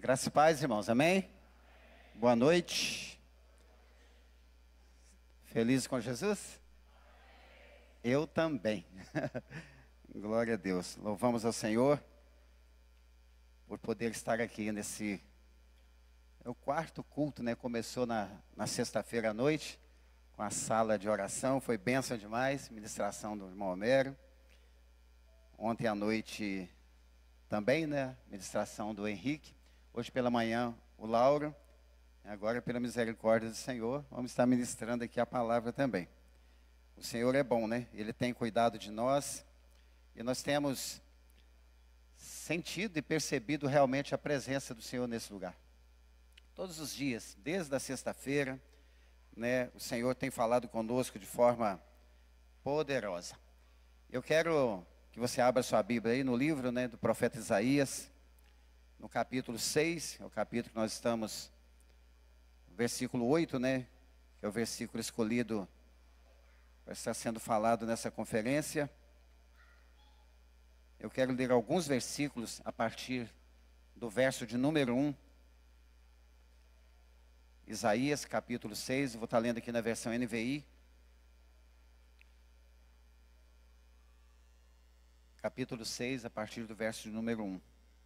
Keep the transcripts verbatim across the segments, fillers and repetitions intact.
Graças e paz, irmãos, amém? Boa noite. Felizes com Jesus? Eu também. Glória a Deus. Louvamos ao Senhor por poder estar aqui nesse... É o quarto culto, né? Começou na, na sexta-feira à noite, com a sala de oração. Foi bênção demais, ministração do irmão Homero. Ontem à noite também, né? Ministração do Henrique. Hoje pela manhã, o Lauro. Agora, pela misericórdia do Senhor, vamos estar ministrando aqui a palavra também. O Senhor é bom, né? Ele tem cuidado de nós. E nós temos sentido e percebido realmente a presença do Senhor nesse lugar. Todos os dias, desde a sexta-feira, né, o Senhor tem falado conosco de forma poderosa. Eu quero que você abra sua Bíblia aí no livro, né, do profeta Isaías, no capítulo seis, é o capítulo que nós estamos, versículo oito, né, que é o versículo escolhido para estar sendo falado nessa conferência. Eu quero ler alguns versículos a partir do verso de número um. Isaías, capítulo seis, vou estar lendo aqui na versão N V I. Capítulo seis, a partir do verso de número um.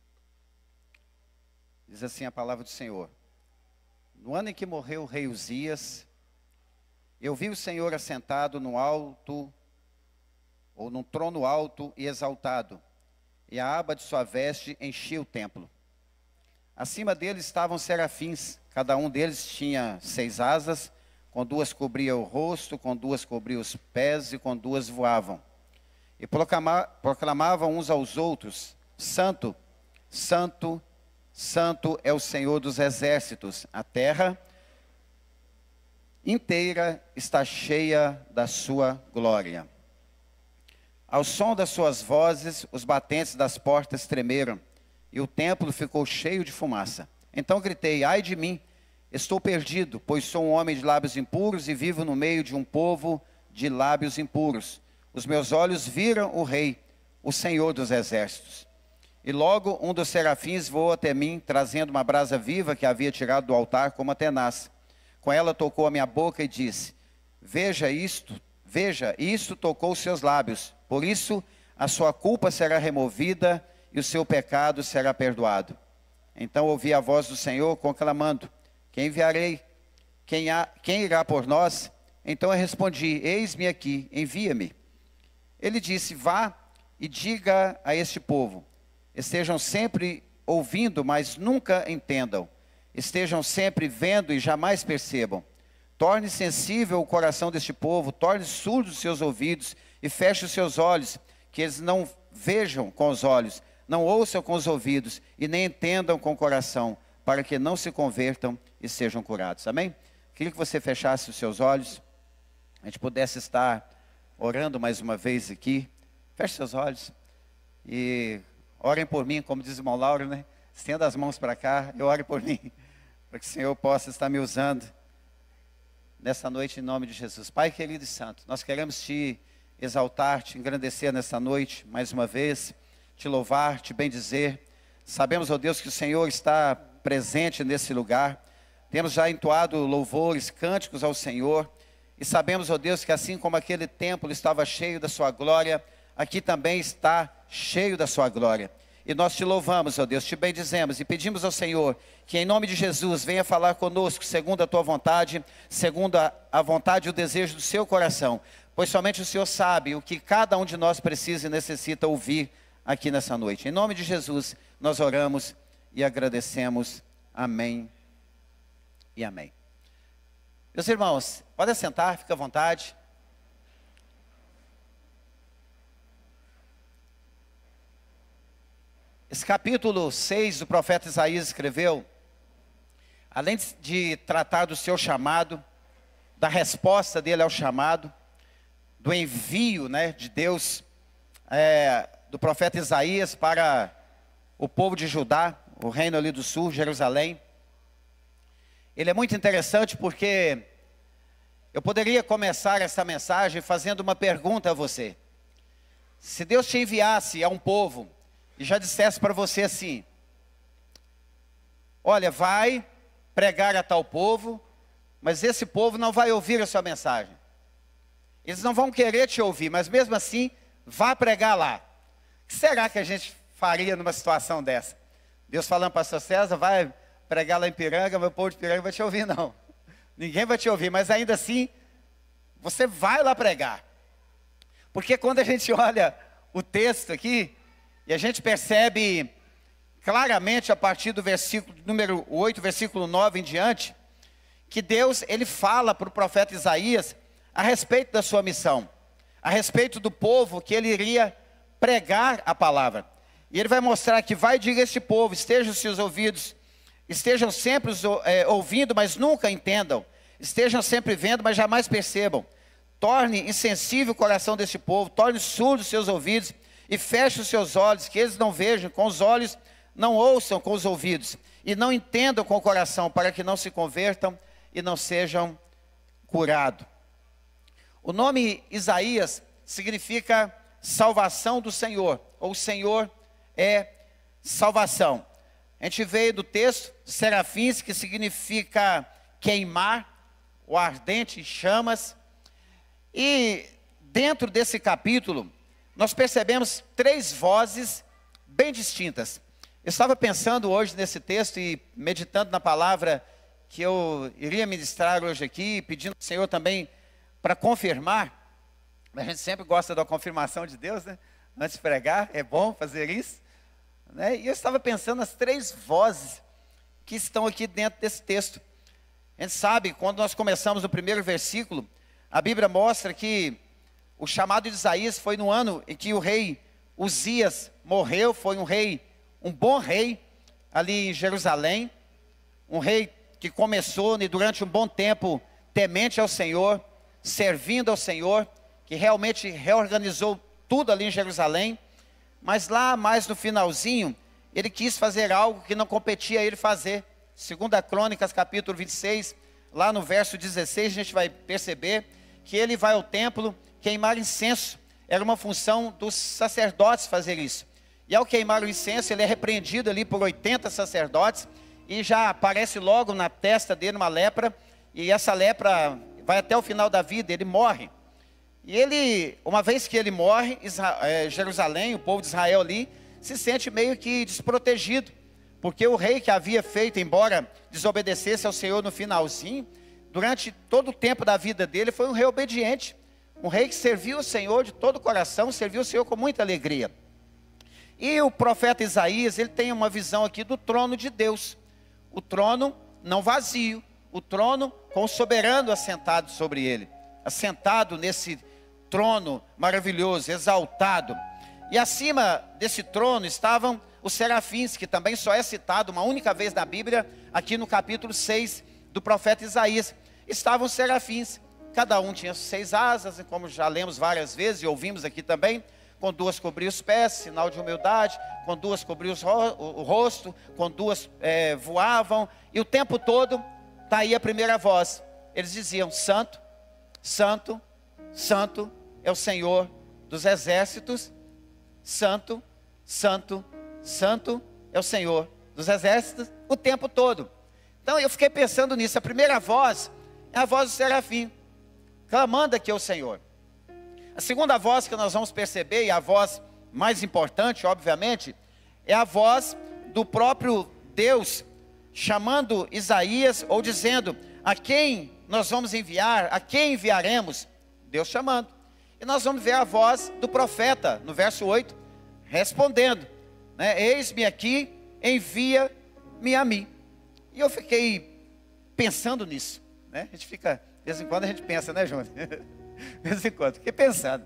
Diz assim a palavra do Senhor. No ano em que morreu o rei Uzias, eu vi o Senhor assentado no alto, ou num trono alto e exaltado, e a aba de sua veste enchia o templo. Acima dele estavam serafins, cada um deles tinha seis asas, com duas cobria o rosto, com duas cobria os pés e com duas voavam. E proclama, proclamavam uns aos outros, Santo, Santo, Santo é o Senhor dos exércitos, a terra inteira está cheia da sua glória. Ao som das suas vozes, os batentes das portas tremeram, e o templo ficou cheio de fumaça. Então gritei, ai de mim, estou perdido, pois sou um homem de lábios impuros e vivo no meio de um povo de lábios impuros. Os meus olhos viram o Rei, o Senhor dos exércitos. E logo um dos serafins voou até mim, trazendo uma brasa viva que havia tirado do altar como a tenaz. Com ela tocou a minha boca e disse, veja isto, veja, isto tocou os seus lábios. Por isso a sua culpa será removida e o seu pecado será perdoado. Então ouvi a voz do Senhor conclamando, quem enviarei? Quem, há, quem irá por nós? Então eu respondi, eis-me aqui, envia-me. Ele disse, vá e diga a este povo, estejam sempre ouvindo, mas nunca entendam. Estejam sempre vendo e jamais percebam. Torne sensível o coração deste povo, torne surdos os seus ouvidos e feche os seus olhos, que eles não vejam com os olhos, não ouçam com os ouvidos e nem entendam com o coração, para que não se convertam e sejam curados. Amém? Queria que você fechasse os seus olhos, a gente pudesse estar orando mais uma vez aqui. Feche seus olhos e orem por mim, como diz o irmão Lauro, né? Estenda as mãos para cá, eu oro por mim, para que o Senhor possa estar me usando nessa noite em nome de Jesus. Pai querido e santo, nós queremos te exaltar, te engrandecer nessa noite, mais uma vez, te louvar, te bendizer. Sabemos, ó Deus, que o Senhor está presente nesse lugar. Temos já entoado louvores, cânticos ao Senhor. E sabemos, ó Deus, que assim como aquele templo estava cheio da sua glória, aqui também está cheio da sua glória. E nós te louvamos, ó Deus, te bendizemos e pedimos ao Senhor que em nome de Jesus venha falar conosco segundo a tua vontade, segundo a, a vontade e o desejo do seu coração. Pois somente o Senhor sabe o que cada um de nós precisa e necessita ouvir aqui nessa noite. Em nome de Jesus, nós oramos e agradecemos. Amém e amém. Meus irmãos, podem sentar, fica à vontade. Esse capítulo seis do profeta Isaías escreveu, além de tratar do seu chamado, da resposta dele ao chamado, do envio, né, de Deus, é, do profeta Isaías para o povo de Judá, o reino ali do sul, Jerusalém. Ele é muito interessante porque eu poderia começar essa mensagem fazendo uma pergunta a você. Se Deus te enviasse a um povo e já dissesse para você assim, olha, vai pregar a tal povo, mas esse povo não vai ouvir a sua mensagem. Eles não vão querer te ouvir, mas mesmo assim, vá pregar lá. O que será que a gente faria numa situação dessa? Deus falando, pastor César, vai pregar lá em Piranga, meu povo de Piranga vai te ouvir, não. Ninguém vai te ouvir, mas ainda assim, você vai lá pregar. Porque quando a gente olha o texto aqui, e a gente percebe claramente a partir do versículo número oito, versículo nove em diante, que Deus, ele fala para o profeta Isaías a respeito da sua missão, a respeito do povo que ele iria pregar a palavra. E ele vai mostrar que vai dizer a este povo, estejam os seus ouvidos, estejam sempre é, ouvindo, mas nunca entendam, estejam sempre vendo, mas jamais percebam. Torne insensível o coração deste povo, torne surdos os seus ouvidos e feche os seus olhos, que eles não vejam com os olhos, não ouçam com os ouvidos e não entendam com o coração, para que não se convertam e não sejam curados. O nome Isaías significa salvação do Senhor, ou o Senhor é salvação. A gente veio do texto de serafins, que significa queimar, o ardente em chamas. E dentro desse capítulo, nós percebemos três vozes bem distintas. Eu estava pensando hoje nesse texto e meditando na palavra que eu iria ministrar hoje aqui, pedindo ao Senhor também para confirmar. A gente sempre gosta da confirmação de Deus, né? Antes de pregar, é bom fazer isso, né? E eu estava pensando nas três vozes que estão aqui dentro desse texto. A gente sabe, quando nós começamos no primeiro versículo, a Bíblia mostra que o chamado de Isaías foi no ano em que o rei Uzias morreu. Foi um rei, um bom rei ali em Jerusalém, um rei que começou e durante um bom tempo temente ao Senhor, servindo ao Senhor, que realmente reorganizou tudo ali em Jerusalém. Mas lá mais no finalzinho, ele quis fazer algo que não competia a ele fazer. Segunda Crônicas, capítulo vinte e seis, lá no verso dezesseis, a gente vai perceber que ele vai ao templo queimar incenso. Era uma função dos sacerdotes fazer isso. E ao queimar o incenso, ele é repreendido ali por oitenta sacerdotes, e já aparece logo na testa dele uma lepra, e essa lepra vai até o final da vida, ele morre. E ele, uma vez que ele morre, Israel, é, Jerusalém, o povo de Israel ali, se sente meio que desprotegido, porque o rei que havia feito, embora desobedecesse ao Senhor no finalzinho, durante todo o tempo da vida dele, foi um rei obediente, um rei que serviu o Senhor de todo o coração, serviu o Senhor com muita alegria. E o profeta Isaías, ele tem uma visão aqui do trono de Deus, o trono não vazio, o trono com o soberano assentado sobre ele, assentado nesse trono maravilhoso, exaltado. E acima desse trono estavam os serafins, que também só é citado uma única vez na Bíblia, aqui no capítulo seis do profeta Isaías. Estavam os serafins, cada um tinha seis asas, como já lemos várias vezes e ouvimos aqui também. Com duas cobriam os pés, sinal de humildade, com duas cobriam o rosto, com duas é, voavam, e o tempo todo está aí a primeira voz. Eles diziam: santo, santo, santo é o Senhor dos exércitos, santo, santo, santo é o Senhor dos exércitos, o tempo todo. Então eu fiquei pensando nisso. A primeira voz é a voz do serafim, clamando aqui ao Senhor. A segunda voz que nós vamos perceber, e a voz mais importante, obviamente, é a voz do próprio Deus, chamando Isaías, ou dizendo: a quem nós vamos enviar, a quem enviaremos? Deus chamando. E nós vamos ver a voz do profeta, no verso oito, respondendo, né? Eis-me aqui, envia-me a mim. E eu fiquei pensando nisso, né? A gente fica, de vez em quando a gente pensa, né, Júnior? De vez em quando, fiquei pensando.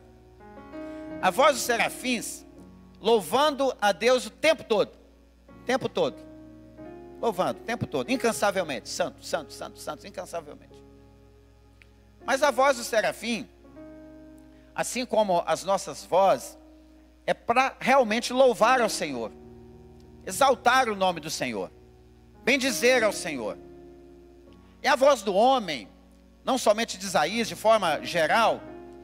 A voz dos serafins, louvando a Deus o tempo todo, o tempo todo, louvando o tempo todo, incansavelmente, santo, santo, santo, santo, incansavelmente. Mas a voz do serafim, assim como as nossas vozes, é para realmente louvar ao Senhor, exaltar o nome do Senhor, bendizer ao Senhor. E a voz do homem, não somente de Isaías, de forma geral,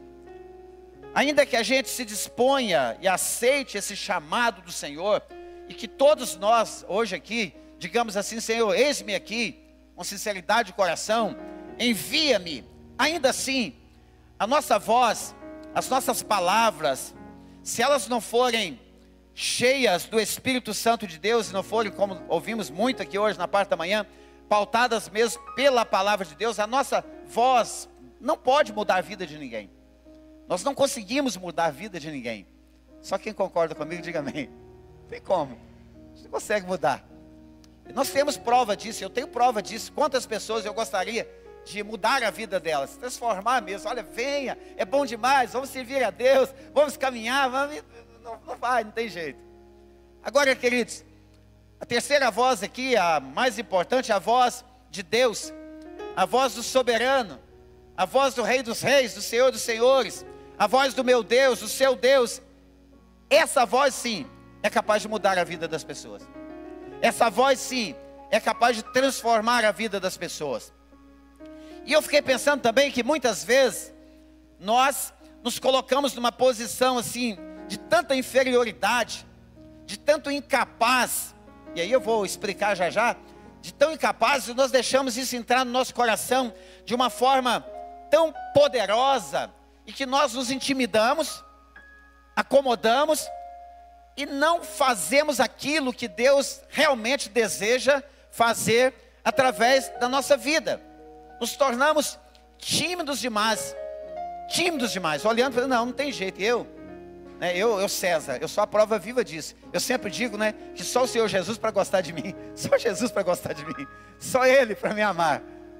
ainda que a gente se disponha e aceite esse chamado do Senhor, e que todos nós, hoje aqui, digamos assim: Senhor, eis-me aqui, com sinceridade de coração, envia-me. Ainda assim, a nossa voz, as nossas palavras, se elas não forem cheias do Espírito Santo de Deus, e não forem, como ouvimos muito aqui hoje na parte da manhã, pautadas mesmo pela palavra de Deus, a nossa voz não pode mudar a vida de ninguém. Nós não conseguimos mudar a vida de ninguém. Só quem concorda comigo, diga amém. Não tem como. Você consegue mudar. Nós temos prova disso, eu tenho prova disso. Quantas pessoas eu gostaria de mudar a vida delas, transformar mesmo. Olha, venha, é bom demais, vamos servir a Deus, vamos caminhar, vamos... Não, não vai, não tem jeito. Agora, queridos, a terceira voz aqui, a mais importante, a voz de Deus, a voz do soberano, a voz do Rei dos Reis, do Senhor dos Senhores, a voz do meu Deus, do seu Deus. Essa voz sim é capaz de mudar a vida das pessoas. Essa voz sim é capaz de transformar a vida das pessoas. E eu fiquei pensando também que muitas vezes nós nos colocamos numa posição assim de tanta inferioridade, de tanto incapaz, e aí eu vou explicar já já, de tão incapaz, e nós deixamos isso entrar no nosso coração de uma forma tão poderosa, e que nós nos intimidamos, acomodamos, e não fazemos aquilo que Deus realmente deseja fazer através da nossa vida. Nos tornamos tímidos demais, tímidos demais, olhando para, não, não tem jeito, eu, né, eu, eu César, eu sou a prova viva disso. Eu sempre digo, né, que só o Senhor Jesus para gostar de mim, só Jesus para gostar de mim, só Ele para me amar.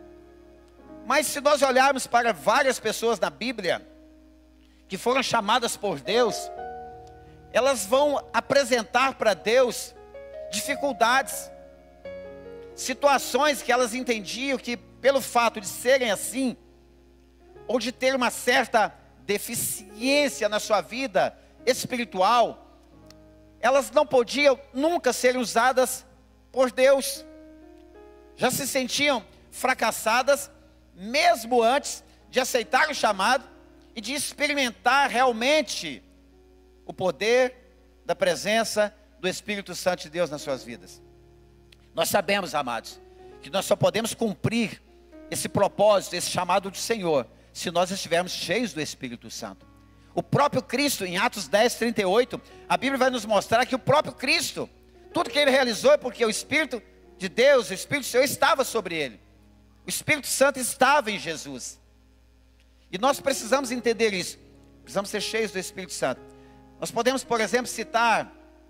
Mas se nós olharmos para várias pessoas na Bíblia, que foram chamadas por Deus, elas vão apresentar para Deus dificuldades, situações que elas entendiam que pelo fato de serem assim, ou de ter uma certa deficiência na sua vida espiritual, elas não podiam nunca ser usadas por Deus. Já se sentiam fracassadas, mesmo antes de aceitar o chamado e de experimentar realmente o poder da presença do Espírito Santo de Deus nas suas vidas. Nós sabemos, amados, que nós só podemos cumprir esse propósito, esse chamado do Senhor, se nós estivermos cheios do Espírito Santo. O próprio Cristo, em Atos dez, trinta e oito, a Bíblia vai nos mostrar que o próprio Cristo, tudo que Ele realizou é porque o Espírito de Deus, o Espírito do Senhor estava sobre Ele. O Espírito Santo estava em Jesus. E nós precisamos entender isso. Precisamos ser cheios do Espírito Santo. Nós podemos, por exemplo, citar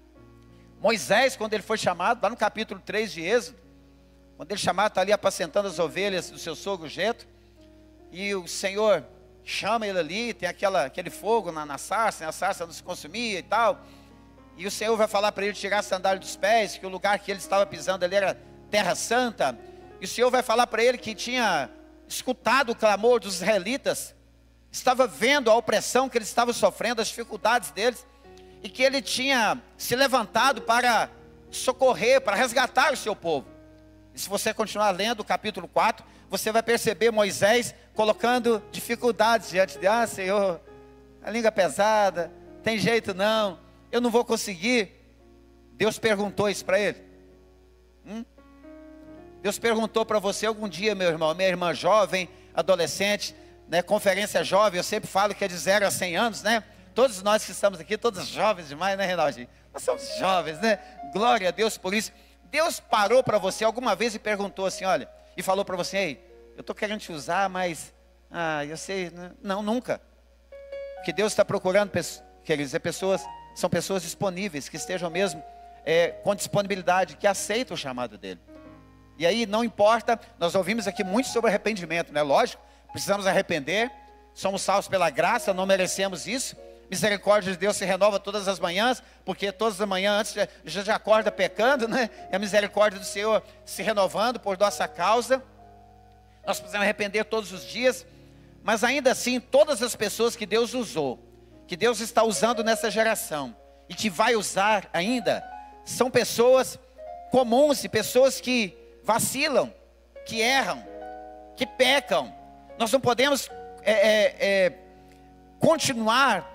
Moisés, quando ele foi chamado, lá no capítulo três de Êxodo, quando ele chamado, está ali apacentando as ovelhas do seu sogro Jetro, e o Senhor chama ele ali, tem aquela, aquele fogo na, na sarça, a sarça não se consumia e tal, e o Senhor vai falar para ele tirar a sandália dos pés, que o lugar que ele estava pisando ali era terra santa, e o Senhor vai falar para ele que tinha escutado o clamor dos israelitas, estava vendo a opressão que eles estavam sofrendo, as dificuldades deles, e que ele tinha se levantado para socorrer, para resgatar o seu povo. E se você continuar lendo o capítulo quatro, você vai perceber Moisés colocando dificuldades diante de, ah, Senhor, a língua é pesada, tem jeito não, eu não vou conseguir. Deus perguntou isso para ele. Hum? Deus perguntou para você algum dia, meu irmão, minha irmã jovem, adolescente, né, conferência jovem, eu sempre falo que é de zero a cem anos, né? Todos nós que estamos aqui, todos jovens demais, né, Reinaldinho? Nós somos jovens, né? Glória a Deus por isso. Deus parou para você alguma vez e perguntou assim, olha, e falou para você, ei, eu estou querendo te usar, mas, ah, eu sei, né? Não, nunca. O que Deus está procurando, quer dizer, pessoas, são pessoas disponíveis, que estejam mesmo é, com disponibilidade, que aceitam o chamado dele. E aí, não importa, nós ouvimos aqui muito sobre arrependimento, né? Lógico, precisamos arrepender, somos salvos pela graça, não merecemos isso. Misericórdia de Deus se renova todas as manhãs, porque todas as manhãs antes já, já acorda pecando, né? E a misericórdia do Senhor se renovando por nossa causa. Nós precisamos arrepender todos os dias, mas ainda assim, todas as pessoas que Deus usou, que Deus está usando nessa geração, e que vai usar ainda, são pessoas comuns e pessoas que vacilam, que erram, que pecam. Nós não podemos é, é, é, continuar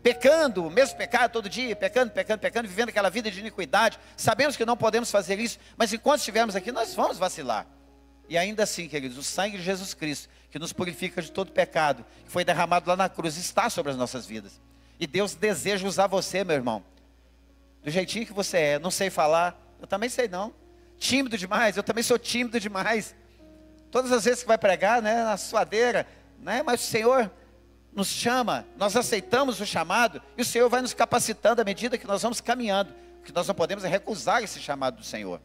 pecando, o mesmo pecado todo dia, pecando, pecando, pecando, vivendo aquela vida de iniquidade. Sabemos que não podemos fazer isso, mas enquanto estivermos aqui, nós vamos vacilar. E ainda assim, queridos, o sangue de Jesus Cristo, que nos purifica de todo pecado, que foi derramado lá na cruz, está sobre as nossas vidas. E Deus deseja usar você, meu irmão, do jeitinho que você é. Não sei falar, eu também sei não. Tímido demais, eu também sou tímido demais. Todas as vezes que vai pregar, né, na suadeira, né, mas o Senhor nos chama, nós aceitamos o chamado, e o Senhor vai nos capacitando à medida que nós vamos caminhando. O que nós não podemos é recusar esse chamado do Senhor.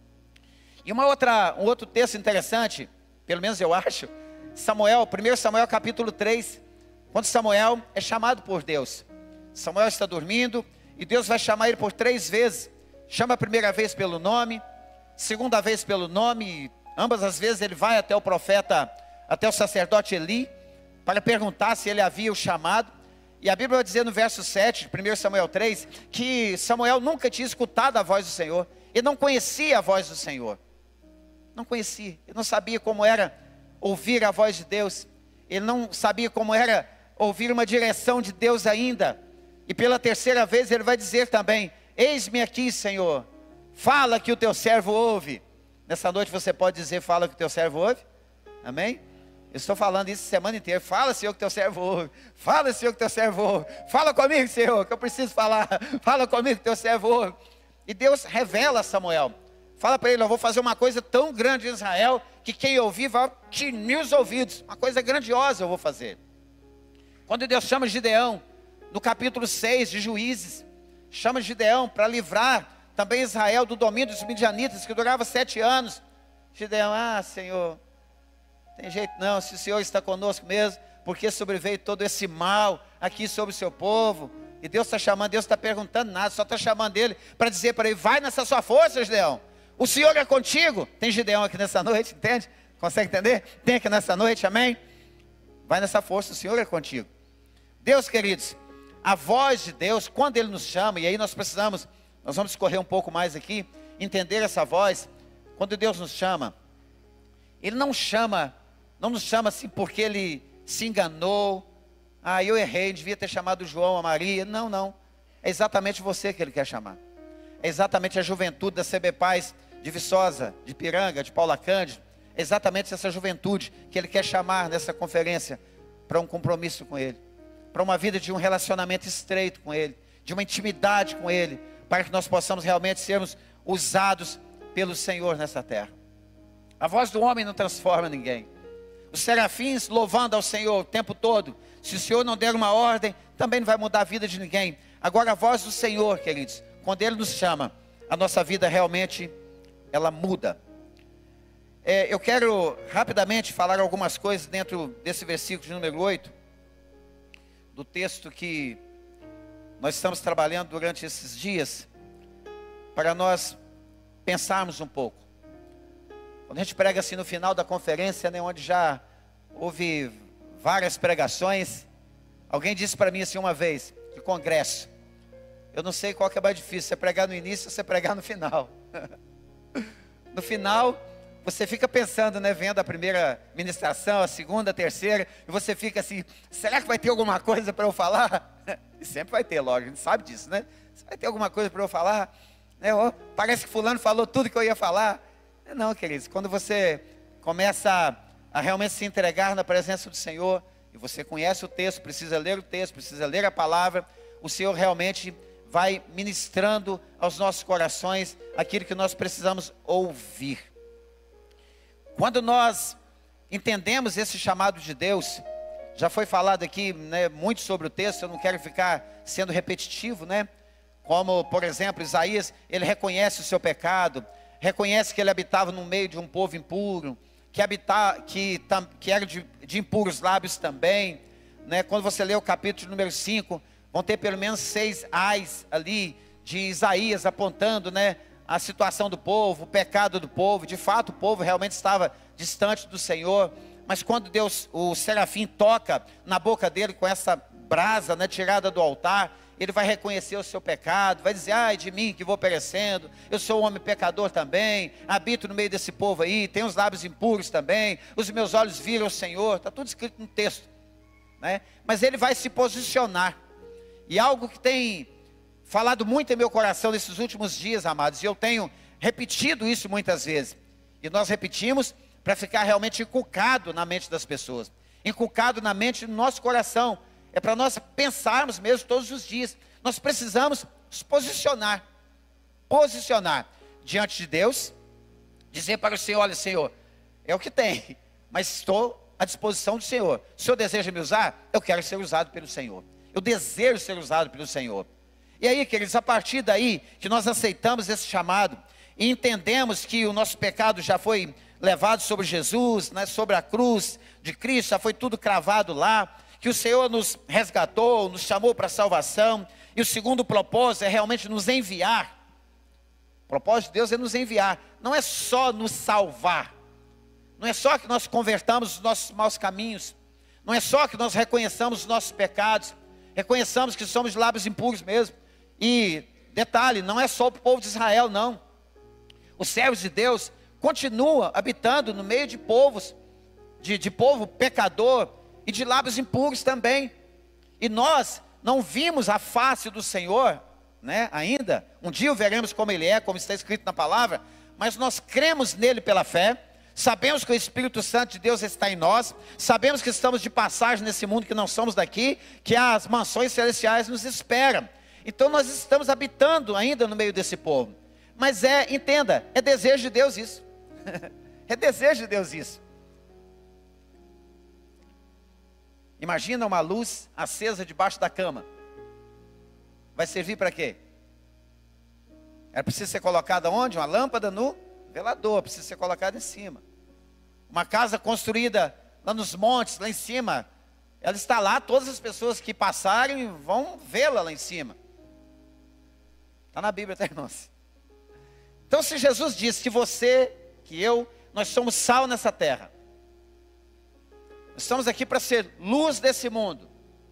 E uma outra, um outro texto interessante, pelo menos eu acho, Samuel, primeiro Samuel capítulo três, quando Samuel é chamado por Deus. Samuel está dormindo, e Deus vai chamar ele por três vezes. Chama a primeira vez pelo nome, segunda vez pelo nome, ambas as vezes ele vai até o profeta, até o sacerdote Eli, para perguntar se ele havia o chamado. E a Bíblia vai dizer no verso sete, primeiro Samuel três, que Samuel nunca tinha escutado a voz do Senhor. Ele não conhecia a voz do Senhor. Não conhecia. Ele não sabia como era ouvir a voz de Deus. Ele não sabia como era ouvir uma direção de Deus ainda. E pela terceira vez ele vai dizer também: eis-me aqui, Senhor. Fala que o teu servo ouve. Nessa noite você pode dizer: fala que o teu servo ouve. Amém? Eu estou falando isso a semana inteira. Fala, Senhor, que teu servo ouve. Fala, Senhor, que teu servo ouve. Fala comigo, Senhor, que eu preciso falar. Fala comigo, que teu servo ouve. E Deus revela a Samuel. Fala para ele: eu vou fazer uma coisa tão grande em Israel, que quem ouvir vai tinir os ouvidos. Uma coisa grandiosa eu vou fazer. Quando Deus chama Gideão, no capítulo seis de Juízes, chama Gideão para livrar também Israel do domínio dos midianitas, que durava sete anos. Gideão: ah, Senhor, tem jeito não, se o Senhor está conosco mesmo, porque sobreveio todo esse mal aqui sobre o seu povo. E Deus está chamando, Deus está perguntando nada, só está chamando ele para dizer para ele: vai nessa sua força, Gideão, o Senhor é contigo. Tem Gideão aqui nessa noite, entende? Consegue entender? Tem aqui nessa noite, amém? Vai nessa força, o Senhor é contigo. Deus, queridos, a voz de Deus, quando Ele nos chama, e aí nós precisamos, nós vamos correr um pouco mais aqui, entender essa voz. Quando Deus nos chama, Ele não chama, não nos chama assim porque Ele se enganou. Ah, eu errei, devia ter chamado João, a Maria. Não, não, é exatamente você que Ele quer chamar. É exatamente a juventude da C B Paz, de Viçosa, de Piranga, de Paula Cândido. É exatamente essa juventude que Ele quer chamar nessa conferência para um compromisso com Ele, para uma vida de um relacionamento estreito com Ele, de uma intimidade com Ele, para que nós possamos realmente sermos usados pelo Senhor nessa terra. A voz do homem não transforma ninguém. Os serafins louvando ao Senhor o tempo todo, se o Senhor não der uma ordem, também não vai mudar a vida de ninguém. Agora a voz do Senhor, queridos, quando Ele nos chama, a nossa vida realmente, ela muda. É, eu quero rapidamente falar algumas coisas dentro desse versículo de número oito, do texto que nós estamos trabalhando durante esses dias, para nós pensarmos um pouco. Quando a gente prega assim no final da conferência, né, onde já houve várias pregações, alguém disse para mim assim uma vez, que congresso, eu não sei qual que é mais difícil, você pregar no início ou você pregar no final. No final, você fica pensando, né, vendo a primeira ministração, a segunda, a terceira, e você fica assim: será que vai ter alguma coisa para eu falar? E sempre vai ter, lógico, a gente sabe disso, né? Vai ter alguma coisa para eu falar? Né? Oh, parece que fulano falou tudo que eu ia falar. Não, queridos, quando você começa a, a realmente se entregar na presença do Senhor, e você conhece o texto, precisa ler o texto, precisa ler a palavra, o Senhor realmente vai ministrando aos nossos corações aquilo que nós precisamos ouvir. Quando nós entendemos esse chamado de Deus, já foi falado aqui, né, muito sobre o texto, eu não quero ficar sendo repetitivo, né? Como, por exemplo, Isaías, ele reconhece o seu pecado, reconhece que ele habitava no meio de um povo impuro, que, habita, que, que era de, de impuros lábios também, né? Quando você lê o capítulo número cinco, vão ter pelo menos seis ais ali de Isaías apontando, né, a situação do povo, o pecado do povo. De fato, o povo realmente estava distante do Senhor, mas quando Deus, o serafim toca na boca dele com essa brasa, né, tirada do altar, ele vai reconhecer o seu pecado, vai dizer: ai de mim que vou perecendo, eu sou um homem pecador também, habito no meio desse povo aí, tenho os lábios impuros também, os meus olhos viram o Senhor. Está tudo escrito no texto, né? Mas ele vai se posicionar. E algo que tem falado muito em meu coração nesses últimos dias, amados, e eu tenho repetido isso muitas vezes. E nós repetimos para ficar realmente inculcado na mente das pessoas. Inculcado na mente do nosso coração. É para nós pensarmos mesmo todos os dias. Nós precisamos nos posicionar. Posicionar diante de Deus. Dizer para o Senhor, olha Senhor, é o que tem, mas estou à disposição do Senhor. O Senhor deseja me usar? Eu quero ser usado pelo Senhor. Eu desejo ser usado pelo Senhor. E aí, queridos, a partir daí que nós aceitamos esse chamado e entendemos que o nosso pecado já foi levado sobre Jesus, né, sobre a cruz de Cristo, já foi tudo cravado lá, que o Senhor nos resgatou, nos chamou para a salvação, e o segundo propósito é realmente nos enviar. O propósito de Deus é nos enviar, não é só nos salvar, não é só que nós convertamos os nossos maus caminhos, não é só que nós reconheçamos os nossos pecados, reconheçamos que somos de lábios impuros mesmo. E detalhe, não é só o povo de Israel, não. Os servos de Deus continuam habitando no meio de povos, de, de povo pecador e de lábios impuros também. E nós não vimos a face do Senhor, né, ainda. Um dia o veremos como Ele é, como está escrito na palavra. Mas nós cremos nele pela fé. Sabemos que o Espírito Santo de Deus está em nós. Sabemos que estamos de passagem nesse mundo, que não somos daqui, que as mansões celestiais nos esperam. Então nós estamos habitando ainda no meio desse povo. Mas é, entenda, é desejo de Deus isso. É desejo de Deus isso. Imagina uma luz acesa debaixo da cama. Vai servir para quê? Ela precisa ser colocada onde? Uma lâmpada no velador, precisa ser colocada em cima. Uma casa construída lá nos montes, lá em cima, ela está lá, todas as pessoas que passarem vão vê-la lá em cima. Está na Bíblia, tá, irmãos? Então, se Jesus disse que você, que eu, nós somos sal nessa terra. Nós estamos aqui para ser luz desse mundo.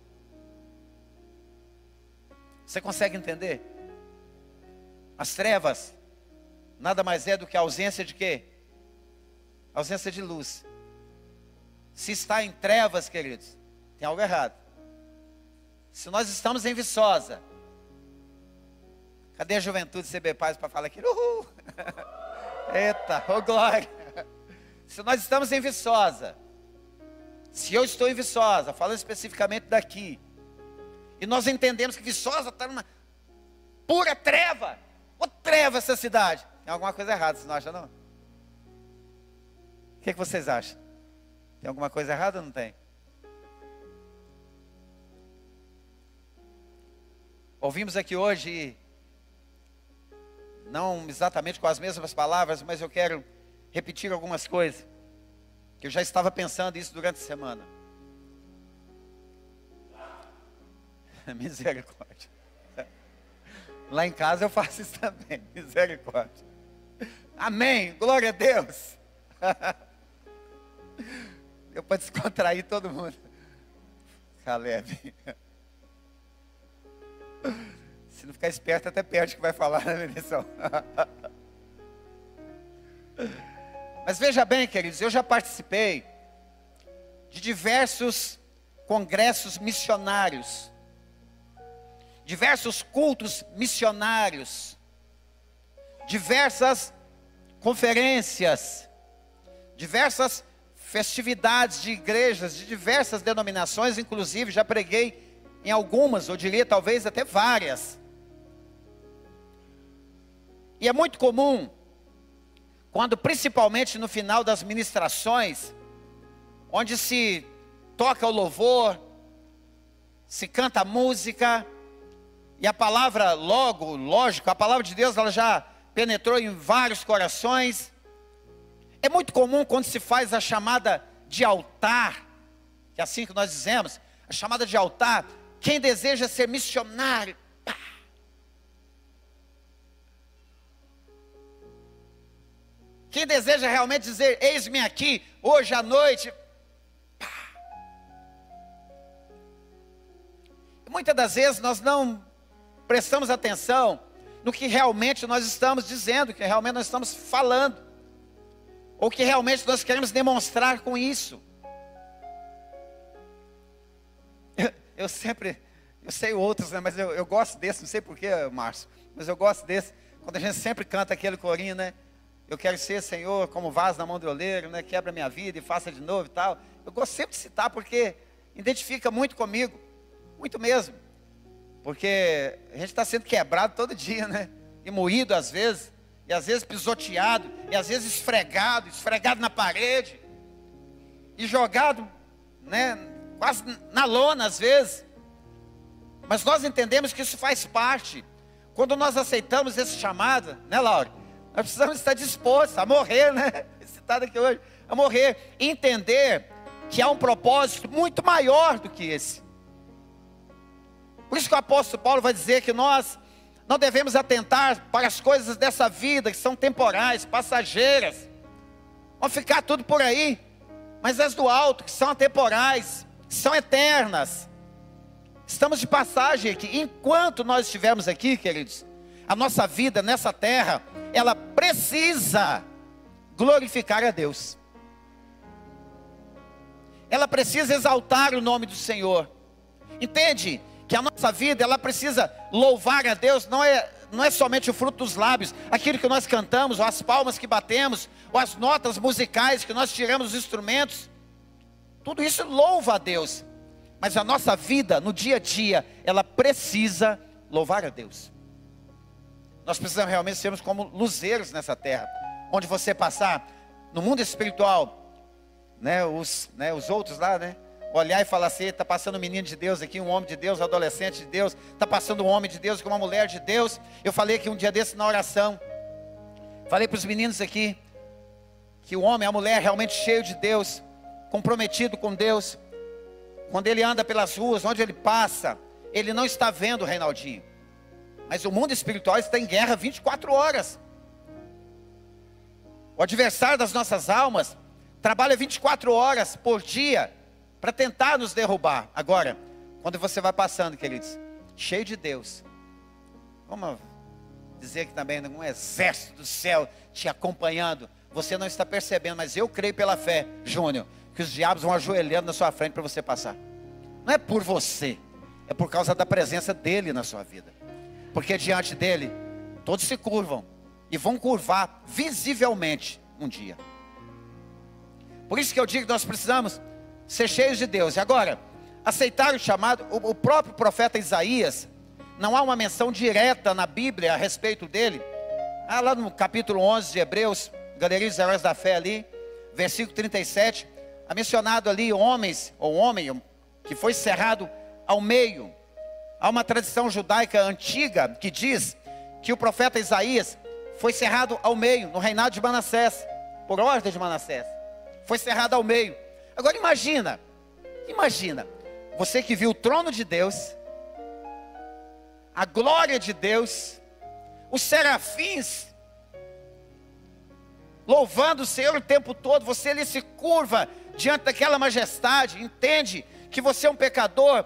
Você consegue entender? As trevas nada mais é do que a ausência de quê? A ausência de luz. Se está em trevas, queridos, tem algo errado. Se nós estamos em Viçosa, cadê a juventude C B Paz para falar aqui? Uhul! Eita, ô glória! Se nós estamos em Viçosa, se eu estou em Viçosa, falando especificamente daqui, e nós entendemos que Viçosa está numa pura treva, ô treva essa cidade, tem alguma coisa errada, você não acha não? O que, que vocês acham? Tem alguma coisa errada ou não tem? Ouvimos aqui hoje, não exatamente com as mesmas palavras, mas eu quero repetir algumas coisas, que eu já estava pensando isso durante a semana. Misericórdia. Lá em casa eu faço isso também, misericórdia. Amém, glória a Deus. Deu para descontrair todo mundo. Caleb. Se não ficar esperto, até perde o que vai falar na eleição. Mas veja bem, queridos, eu já participei de diversos congressos missionários, diversos cultos missionários, diversas conferências, diversas festividades de igrejas, de diversas denominações, inclusive já preguei em algumas, eu diria talvez até várias. E é muito comum, quando principalmente no final das ministrações, onde se toca o louvor, se canta a música, e a palavra logo, lógico, a palavra de Deus ela já penetrou em vários corações. É muito comum quando se faz a chamada de altar, que é assim que nós dizemos, a chamada de altar, quem deseja ser missionário, pá. Quem deseja realmente dizer, eis-me aqui, hoje à noite, pá. E muitas das vezes nós não prestamos atenção no que realmente nós estamos dizendo, que realmente nós estamos falando, ou que realmente nós queremos demonstrar com isso. Eu, eu sempre Eu sei outros, né? Mas eu, eu gosto desse, não sei porquê, Márcio, mas eu gosto desse. Quando a gente sempre canta aquele corinho, né? Eu quero ser, Senhor, como vaso na mão do oleiro, né? Quebra minha vida e faça de novo e tal. Eu gosto sempre de citar porque identifica muito comigo, muito mesmo. Porque a gente está sendo quebrado todo dia, né? E moído às vezes, e às vezes pisoteado, e às vezes esfregado, esfregado na parede, e jogado, né? Quase na lona às vezes. Mas nós entendemos que isso faz parte. Quando nós aceitamos esse chamado, né, Laura? Nós precisamos estar dispostos a morrer, né? Citado aqui hoje, a morrer. E entender que há um propósito muito maior do que esse. Por isso que o apóstolo Paulo vai dizer que nós não devemos atentar para as coisas dessa vida, que são temporais, passageiras. Vão ficar tudo por aí. Mas as do alto, que são atemporais, que são eternas. Estamos de passagem aqui. Enquanto nós estivermos aqui, queridos, a nossa vida nessa terra, ela precisa glorificar a Deus. Ela precisa exaltar o nome do Senhor. Entende? Que a nossa vida, ela precisa louvar a Deus. Não é, não é somente o fruto dos lábios, aquilo que nós cantamos, ou as palmas que batemos, ou as notas musicais que nós tiramos dos instrumentos. Tudo isso louva a Deus. Mas a nossa vida, no dia a dia, ela precisa louvar a Deus. Nós precisamos realmente sermos como luzeiros nessa terra. Onde você passar, no mundo espiritual, né, os, né, os outros lá, né, olhar e falar assim, está passando um menino de Deus aqui, um homem de Deus, um adolescente de Deus, está passando um homem de Deus com uma mulher de Deus. Eu falei aqui um dia desse na oração, falei para os meninos aqui, que o homem, a mulher realmente cheio de Deus, comprometido com Deus, quando ele anda pelas ruas, onde ele passa, ele não está vendo o Reinaldinho. Mas o mundo espiritual está em guerra vinte e quatro horas. O adversário das nossas almas trabalha vinte e quatro horas por dia para tentar nos derrubar. Agora, quando você vai passando, queridos, cheio de Deus, vamos dizer que também um exército do céu te acompanhando, você não está percebendo, mas eu creio pela fé, Júnior, que os diabos vão ajoelhando na sua frente para você passar. Não é por você, é por causa da presença dele na sua vida. Porque diante dele, todos se curvam e vão curvar visivelmente um dia. Por isso que eu digo que nós precisamos ser cheios de Deus. E agora, aceitar o chamado, o, o próprio profeta Isaías, não há uma menção direta na Bíblia a respeito dele. Ah, lá no capítulo onze de Hebreus, Galeria dos Heróis da Fé ali, versículo trinta e sete, há mencionado ali homens, ou homem, que foi cerrado ao meio. Há uma tradição judaica antiga que diz que o profeta Isaías foi cerrado ao meio, no reinado de Manassés, por ordem de Manassés. Foi cerrado ao meio. Agora imagina, imagina, você que viu o trono de Deus, a glória de Deus, os serafins, louvando o Senhor o tempo todo, você ali se curva diante daquela majestade, entende que você é um pecador.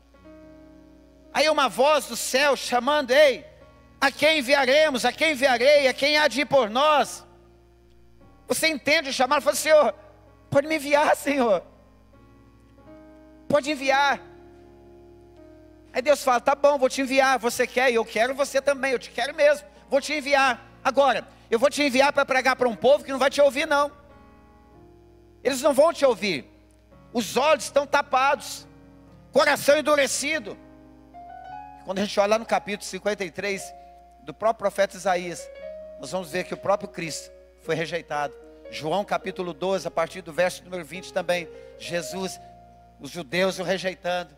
Aí uma voz do céu chamando, ei, a quem enviaremos, a quem enviarei, a quem há de ir por nós? Você entende o chamado? Fala, Senhor, pode me enviar, Senhor, pode enviar. Aí Deus fala, tá bom, vou te enviar, você quer, e eu quero você também, eu te quero mesmo, vou te enviar. Agora, eu vou te enviar para pregar para um povo que não vai te ouvir não. Eles não vão te ouvir, os olhos estão tapados, coração endurecido. Quando a gente olha lá no capítulo cinquenta e três do próprio profeta Isaías, nós vamos ver que o próprio Cristo foi rejeitado. João capítulo doze, a partir do verso número vinte também, Jesus, os judeus o rejeitando.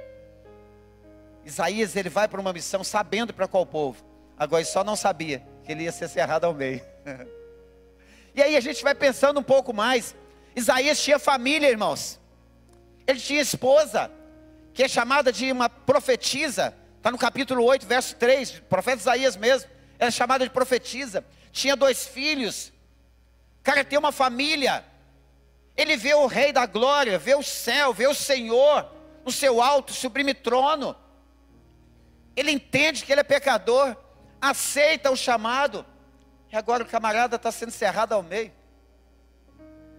Isaías, ele vai para uma missão sabendo para qual povo. Agora ele só não sabia que ele ia ser cerrado ao meio. E aí a gente vai pensando um pouco mais. Isaías tinha família, irmãos. Ele tinha esposa, que é chamada de uma profetisa. Está no capítulo oito, verso três, profeta Isaías mesmo, era chamada de profetisa. Tinha dois filhos. O cara tem uma família. Ele vê o Rei da Glória, vê o céu, vê o Senhor no seu alto, sublime trono. Ele entende que ele é pecador, aceita o chamado. E agora o camarada está sendo cerrado ao meio.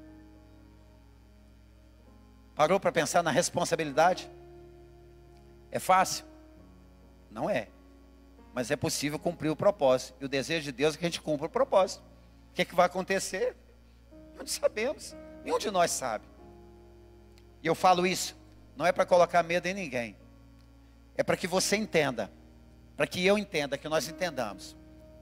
Parou para pensar na responsabilidade? É fácil? Não é. Mas é possível cumprir o propósito. E o desejo de Deus é que a gente cumpra o propósito. O que é que vai acontecer? Não sabemos. Nenhum de nós sabe. E eu falo isso, não é para colocar medo em ninguém. É para que você entenda. Para que eu entenda, que nós entendamos.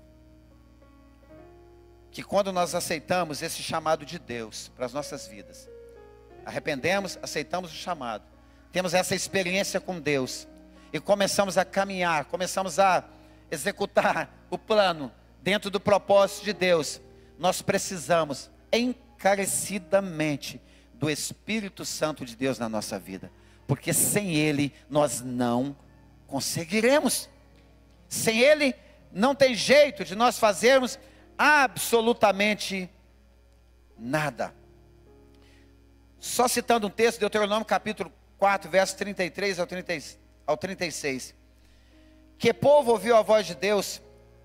Que quando nós aceitamos esse chamado de Deus para as nossas vidas, arrependemos, aceitamos o chamado, temos essa experiência com Deus, e começamos a caminhar, começamos a executar o plano dentro do propósito de Deus, nós precisamos encarecidamente do Espírito Santo de Deus na nossa vida, porque sem Ele nós não conseguiremos. Sem Ele não tem jeito de nós fazermos absolutamente nada. Só citando um texto, Deuteronômio capítulo quatro, versos trinta e três ao, trinta, ao trinta e seis. Que povo ouviu a voz de Deus?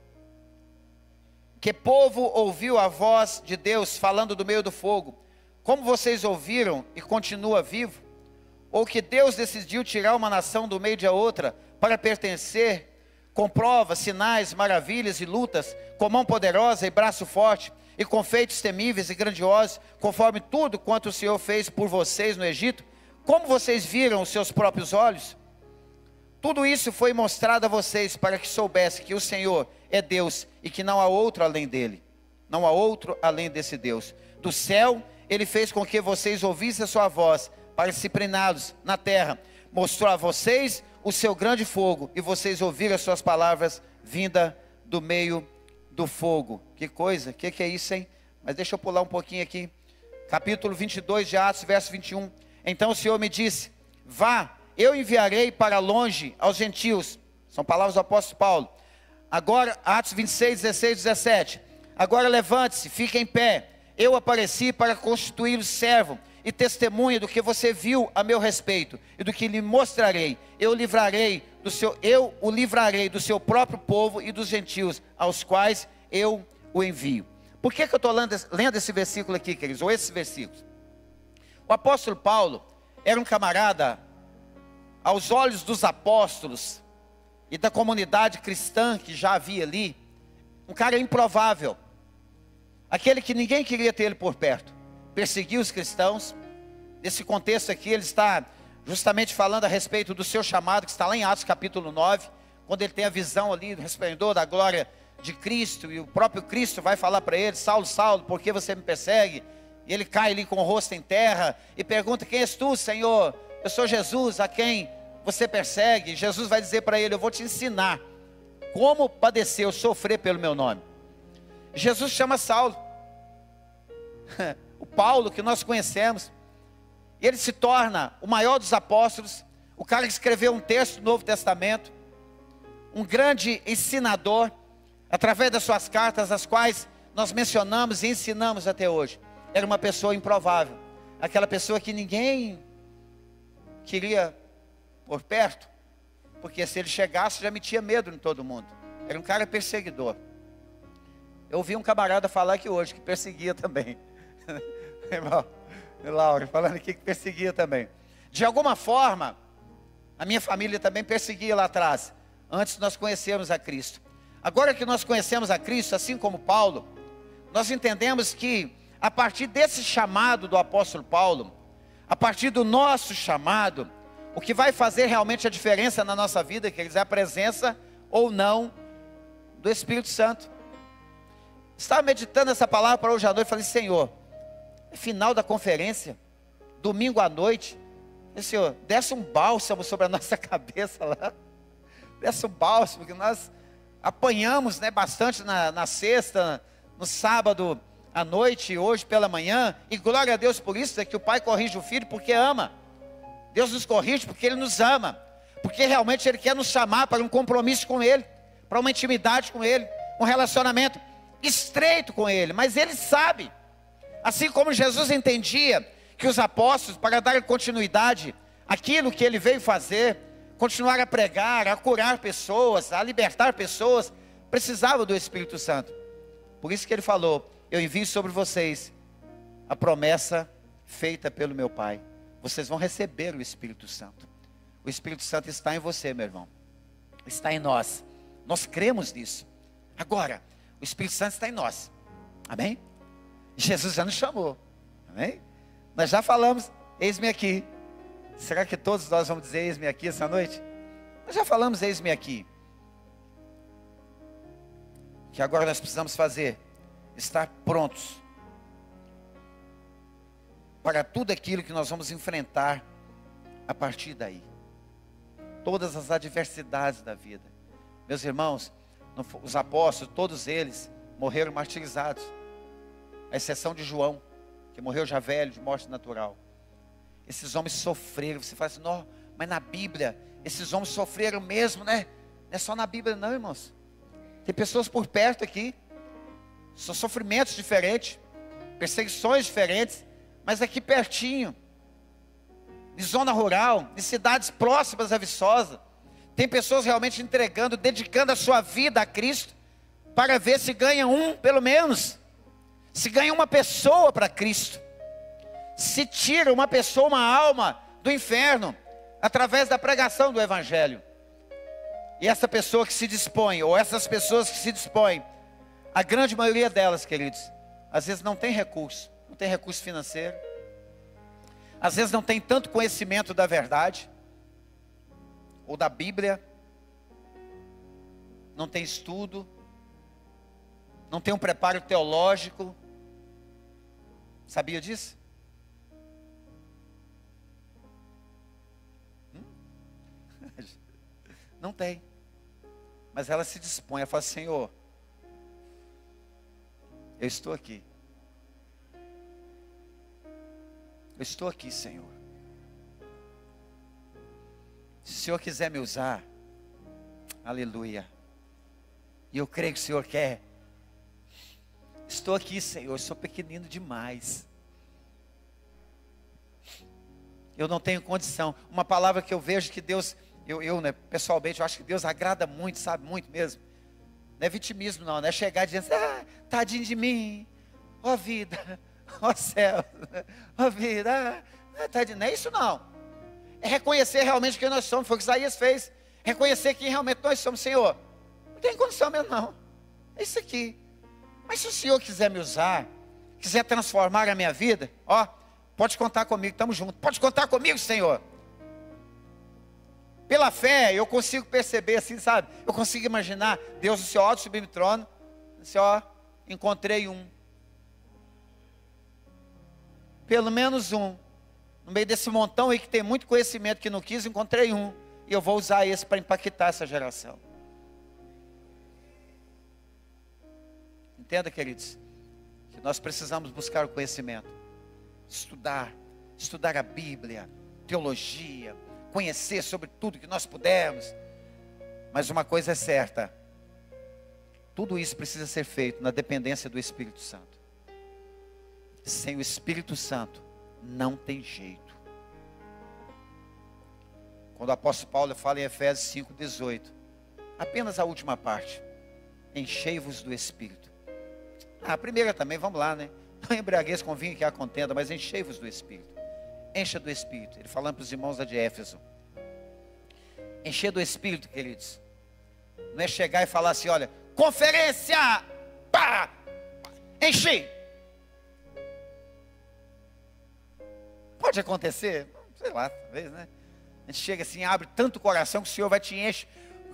Que povo ouviu a voz de Deus falando do meio do fogo? Como vocês ouviram e continua vivo? Ou que Deus decidiu tirar uma nação do meio de outra para pertencer, com provas, sinais, maravilhas e lutas, com mão poderosa e braço forte, e com feitos temíveis e grandiosos, conforme tudo quanto o Senhor fez por vocês no Egito, como vocês viram os seus próprios olhos? Tudo isso foi mostrado a vocês para que soubessem que o Senhor é Deus e que não há outro além dele. Não há outro além desse Deus. Do céu, Ele fez com que vocês ouvissem a sua voz, para discipliná-los na terra. Mostrou a vocês o seu grande fogo, e vocês ouviram as suas palavras, vinda do meio do fogo. Que coisa, que que é isso, hein? Mas deixa eu pular um pouquinho aqui. Capítulo vinte e dois de Atos, verso vinte e um. Então o Senhor me disse: vá, eu enviarei para longe aos gentios. São palavras do apóstolo Paulo. Agora, Atos vinte e seis, dezesseis, dezessete. Agora levante-se, fique em pé. Eu apareci para constituí-lo servo e testemunha do que você viu a meu respeito e do que lhe mostrarei. Eu livrarei do seu, eu o livrarei do seu próprio povo e dos gentios, aos quais eu o envio. Por que que eu estou lendo, lendo esse versículo aqui, queridos, ou esses versículos? O apóstolo Paulo era um camarada, aos olhos dos apóstolos e da comunidade cristã que já havia ali, um cara improvável, aquele que ninguém queria ter ele por perto, perseguiu os cristãos. Nesse contexto aqui ele está justamente falando a respeito do seu chamado, que está lá em Atos capítulo nove, quando ele tem a visão ali do resplendor da glória de Cristo, e o próprio Cristo vai falar para ele: Saulo, Saulo, por que você me persegue? E ele cai ali com o rosto em terra e pergunta: quem és tu, Senhor? Eu sou Jesus, a quem você persegue. Jesus vai dizer para ele: eu vou te ensinar como padecer ou sofrer pelo meu nome. Jesus chama Saulo, o Paulo que nós conhecemos, e ele se torna o maior dos apóstolos, o cara que escreveu um texto do Novo Testamento, um grande ensinador, através das suas cartas, as quais nós mencionamos e ensinamos até hoje. Era uma pessoa improvável, aquela pessoa que ninguém queria por perto, porque se ele chegasse já metia medo em todo mundo. Era um cara perseguidor. Eu ouvi um camarada falar aqui hoje que perseguia também. Irmão Laura falando aqui que perseguia também. De alguma forma, a minha família também perseguia lá atrás, antes de nós conhecermos a Cristo. Agora que nós conhecemos a Cristo, assim como Paulo, nós entendemos que a partir desse chamado do apóstolo Paulo, a partir do nosso chamado, o que vai fazer realmente a diferença na nossa vida, que é a presença ou não do Espírito Santo. Estava meditando essa palavra para hoje à noite, falei: Senhor, é final da conferência, domingo à noite, Senhor, desce um bálsamo sobre a nossa cabeça lá, desce um bálsamo, porque nós apanhamos, né, bastante na, na sexta, no sábado à noite, hoje pela manhã, e glória a Deus por isso, é que o pai corrige o filho porque ama. Deus nos corrige porque Ele nos ama, porque realmente Ele quer nos chamar para um compromisso com Ele, para uma intimidade com Ele, um relacionamento estreito com Ele. Mas Ele sabe, assim como Jesus entendia que os apóstolos, para dar continuidade àquilo que Ele veio fazer, continuar a pregar, a curar pessoas, a libertar pessoas, precisavam do Espírito Santo. Por isso que Ele falou: eu envio sobre vocês a promessa feita pelo meu Pai. Vocês vão receber o Espírito Santo. O Espírito Santo está em você, meu irmão. Está em nós. Nós cremos nisso. Agora, o Espírito Santo está em nós. Amém? Jesus já nos chamou. Amém? Nós já falamos, eis-me aqui. Será que todos nós vamos dizer eis-me aqui essa noite? Nós já falamos eis-me aqui. O que agora nós precisamos fazer? Estar prontos para tudo aquilo que nós vamos enfrentar a partir daí. Todas as adversidades da vida. Meus irmãos, os apóstolos, todos eles morreram martirizados. À exceção de João, que morreu já velho, de morte natural. Esses homens sofreram. Você fala assim, não, mas na Bíblia, esses homens sofreram mesmo, né? Não é só na Bíblia não, irmãos. Tem pessoas por perto aqui. São sofrimentos diferentes, perseguições diferentes, mas aqui pertinho, de zona rural, de cidades próximas a Viçosa, tem pessoas realmente entregando, dedicando a sua vida a Cristo, para ver se ganha um, pelo menos, se ganha uma pessoa para Cristo, se tira uma pessoa, uma alma do inferno, através da pregação do Evangelho. E essa pessoa que se dispõe, ou essas pessoas que se dispõem, a grande maioria delas, queridos, às vezes não tem recurso, não tem recurso financeiro, às vezes não tem tanto conhecimento da verdade, ou da Bíblia, não tem estudo, não tem um preparo teológico. Sabia disso? Hum? Não tem. Mas ela se dispõe, ela fala, Senhor, eu estou aqui. Eu estou aqui, Senhor. Se o Senhor quiser me usar, aleluia. E eu creio que o Senhor quer. Estou aqui, Senhor, eu sou pequenino demais. Eu não tenho condição. Uma palavra que eu vejo que Deus, eu, eu né, pessoalmente, eu acho que Deus agrada muito, sabe, muito mesmo. Não é vitimismo não, não é chegar dizendo, ah, tadinho de mim, ó vida, ó céu, ó vida, ah, tadinho. Não é isso não. É reconhecer realmente quem nós somos, foi o que Isaías fez. Reconhecer quem realmente nós somos, Senhor. Não tem condição mesmo não. É isso aqui. Mas se o Senhor quiser me usar, quiser transformar a minha vida, ó, pode contar comigo, estamos juntos. Pode contar comigo, Senhor. Pela fé, eu consigo perceber assim, sabe? Eu consigo imaginar Deus no seu alto sublime trono. Assim, ó, encontrei um. Pelo menos um. No meio desse montão aí que tem muito conhecimento que não quis, encontrei um. E eu vou usar esse para impactar essa geração. Entenda, queridos, que nós precisamos buscar o conhecimento. Estudar. Estudar a Bíblia, teologia, conhecer sobre tudo que nós pudermos. Mas uma coisa é certa, tudo isso precisa ser feito na dependência do Espírito Santo. Sem o Espírito Santo não tem jeito. Quando o apóstolo Paulo fala em Efésios cinco, dezoito, apenas a última parte, enchei-vos do Espírito. Ah, a primeira também, vamos lá, né? Não embriagueis com vinho que há contenda, mas enchei-vos do Espírito. Encha do Espírito. Ele falando para os irmãos da de Éfeso. Encher do Espírito, queridos. Não é chegar e falar assim, olha, conferência, pá, encher. Pode acontecer, sei lá, talvez, né? A gente chega assim, abre tanto o coração que o Senhor vai te encher.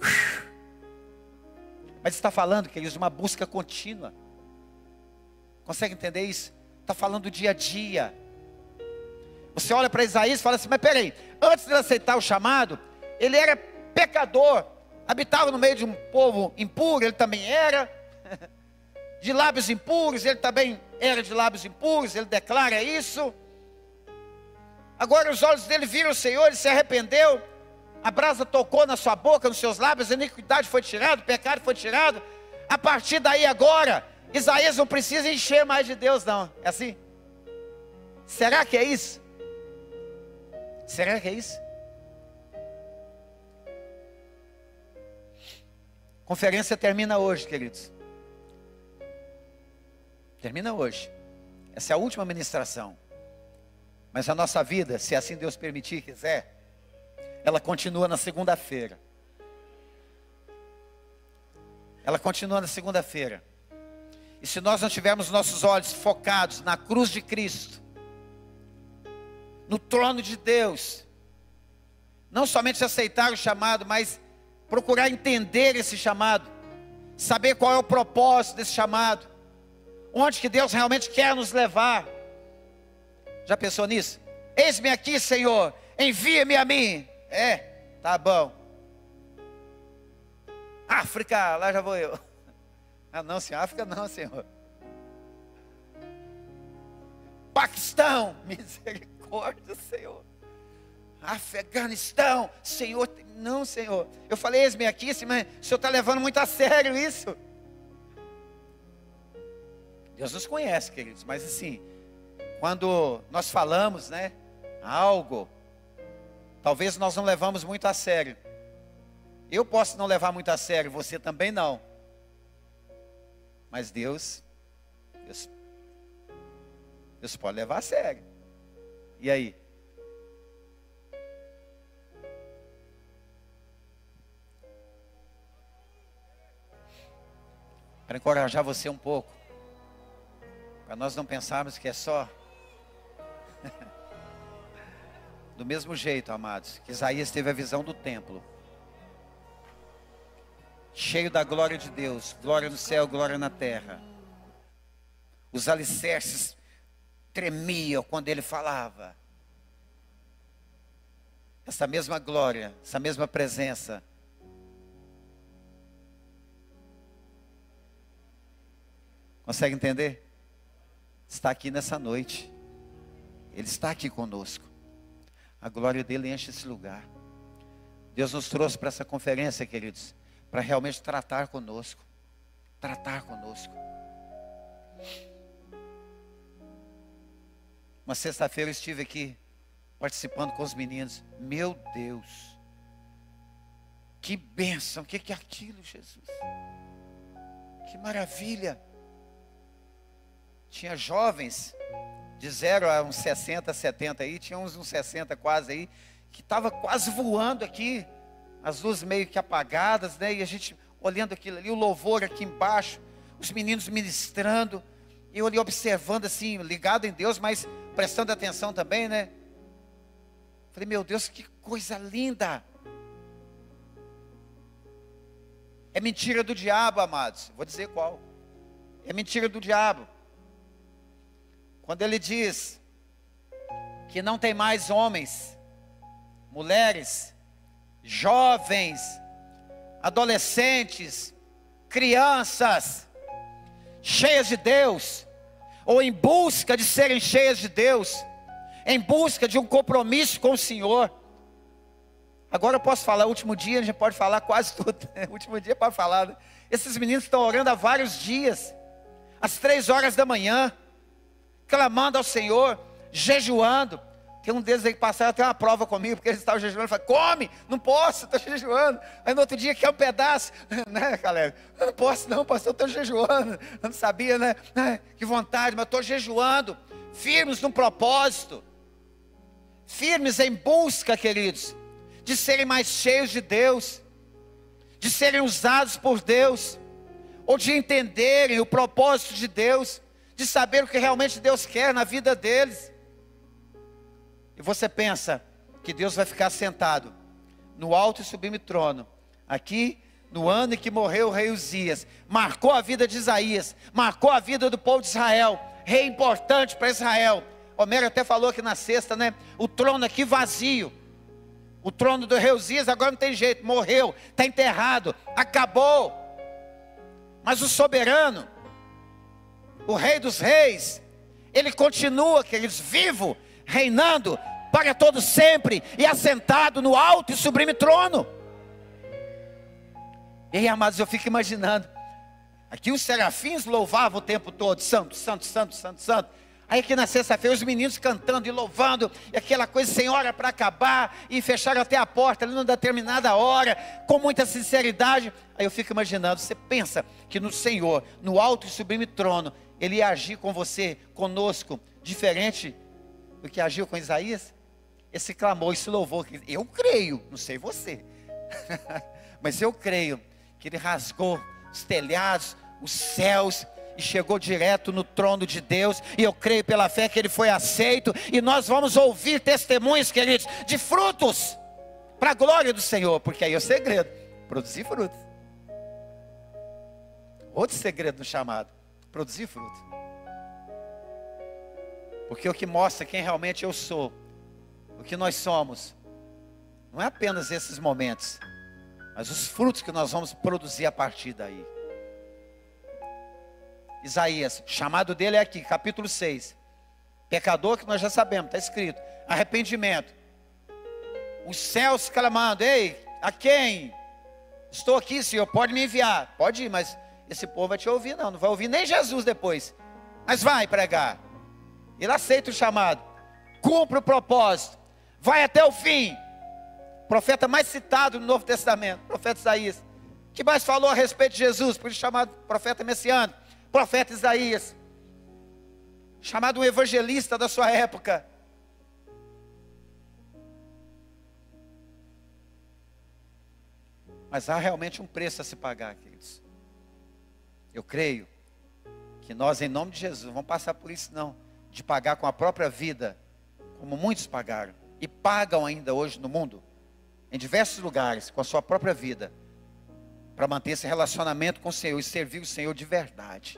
Mas está falando, queridos, de uma busca contínua. Consegue entender isso? Está falando do dia a dia. Você olha para Isaías e fala assim, mas peraí, antes de ele aceitar o chamado, ele era pecador, habitava no meio de um povo impuro, ele também era, de lábios impuros, ele também era de lábios impuros, ele declara isso. Agora os olhos dele viram o Senhor, ele se arrependeu, a brasa tocou na sua boca, nos seus lábios, a iniquidade foi tirada, o pecado foi tirado. A partir daí agora, Isaías não precisa encher mais de Deus não, é assim? Será que é isso? Será que é isso? Conferência termina hoje, queridos. Termina hoje. Essa é a última ministração. Mas a nossa vida, se assim Deus permitir e quiser, ela continua na segunda-feira. Ela continua na segunda-feira. E se nós não tivermos nossos olhos focados na cruz de Cristo, no trono de Deus, não somente aceitar o chamado, mas procurar entender esse chamado, saber qual é o propósito desse chamado, onde que Deus realmente quer nos levar. Já pensou nisso? Eis-me aqui, Senhor, envia-me a mim. É, tá bom. África, lá já vou eu. Ah não, Senhor, África não, Senhor. Paquistão, misericórdia, Senhor. Afeganistão, Senhor, não, Senhor. Eu falei, eis-me aqui, mas o Senhor está levando muito a sério isso. Deus nos conhece, queridos, mas assim, quando nós falamos, né, algo, talvez nós não levamos muito a sério. Eu posso não levar muito a sério, você também não. Mas Deus, Deus, Deus pode levar a sério. E aí? Para encorajar você um pouco, para nós não pensarmos que é só do mesmo jeito, amados, que Isaías teve a visão do templo, cheio da glória de Deus, glória no céu, glória na terra. Os alicerces tremiam quando ele falava. Essa mesma glória, essa mesma presença, consegue entender? Está aqui nessa noite. Ele está aqui conosco. A glória dele enche esse lugar. Deus nos trouxe para essa conferência, queridos, para realmente tratar conosco. Tratar conosco. Uma sexta-feira eu estive aqui participando com os meninos. Meu Deus, que bênção, o que é aquilo, Jesus? Que maravilha. Tinha jovens de zero a uns sessenta, setenta aí, tinha uns uns sessenta quase aí, que estava quase voando aqui, as luzes meio que apagadas, né? E a gente olhando aquilo ali, o louvor aqui embaixo, os meninos ministrando, e eu ali observando assim, ligado em Deus, mas prestando atenção também, né? Falei, meu Deus, que coisa linda. É mentira do diabo, amados. Vou dizer qual. É mentira do diabo. Quando ele diz que não tem mais homens, mulheres, jovens, adolescentes, crianças, cheias de Deus, ou em busca de serem cheias de Deus, em busca de um compromisso com o Senhor. Agora eu posso falar, último dia a gente pode falar quase tudo, né? Último dia pode falar, né? Esses meninos estão orando há vários dias, às três horas da manhã, clamando ao Senhor, jejuando. Tem um deles aí que passaram até uma prova comigo, porque eles estavam jejuando. Eu falei, come, não posso, estou jejuando. Aí no outro dia quer um pedaço, né, galera? Eu não posso não, pastor, eu estou jejuando. Eu não sabia, né? Ai, que vontade, mas eu estou jejuando. Firmes no propósito. Firmes em busca, queridos, de serem mais cheios de Deus, de serem usados por Deus, ou de entenderem o propósito de Deus, de saber o que realmente Deus quer na vida deles. E você pensa que Deus vai ficar sentado no alto e sublime trono, aqui no ano em que morreu o rei Uzias, marcou a vida de Isaías, marcou a vida do povo de Israel, rei importante para Israel. Homero até falou aqui na sexta, né? O trono aqui vazio, o trono do rei Uzias agora não tem jeito, morreu, está enterrado, acabou. Mas o soberano, o rei dos reis, ele continua, queridos, vivo, reinando para todo sempre e assentado no alto e sublime trono. E aí, amados, eu fico imaginando, aqui os serafins louvavam o tempo todo, santo, santo, santo, santo, santo. Aí aqui na sexta-feira os meninos cantando e louvando, e aquela coisa sem hora para acabar, e fecharam até a porta ali numa determinada hora, com muita sinceridade. Aí eu fico imaginando, você pensa que no Senhor, no alto e sublime trono, Ele ia agir com você, conosco, diferente do que agiu com Isaías? esse clamor, esse louvor. Eu creio, não sei você, mas eu creio que ele rasgou os telhados, os céus, e chegou direto no trono de Deus. E eu creio pela fé que ele foi aceito. E nós vamos ouvir testemunhos, queridos, de frutos, para a glória do Senhor. Porque aí é o segredo, produzir frutos. Outro segredo do chamado, produzir fruto. Porque o que mostra quem realmente eu sou, o que nós somos, não é apenas esses momentos, mas os frutos que nós vamos produzir a partir daí. Isaías, o chamado dele é aqui, capítulo seis. Pecador, que nós já sabemos, está escrito. Arrependimento. Os céus clamando: ei, a quem? Estou aqui, Senhor, pode me enviar. Pode ir, mas esse povo vai te ouvir não, não vai ouvir nem Jesus depois. Mas vai pregar. Ele aceita o chamado, cumpre o propósito, vai até o fim. Profeta mais citado no Novo Testamento, profeta Isaías, que mais falou a respeito de Jesus, por isso chamado profeta messiânico, profeta Isaías, chamado um evangelista da sua época. Mas há realmente um preço a se pagar, queridos. Eu creio que nós, em nome de Jesus, não vamos passar por isso não, de pagar com a própria vida, como muitos pagaram, e pagam ainda hoje no mundo, em diversos lugares, com a sua própria vida, para manter esse relacionamento com o Senhor e servir o Senhor de verdade.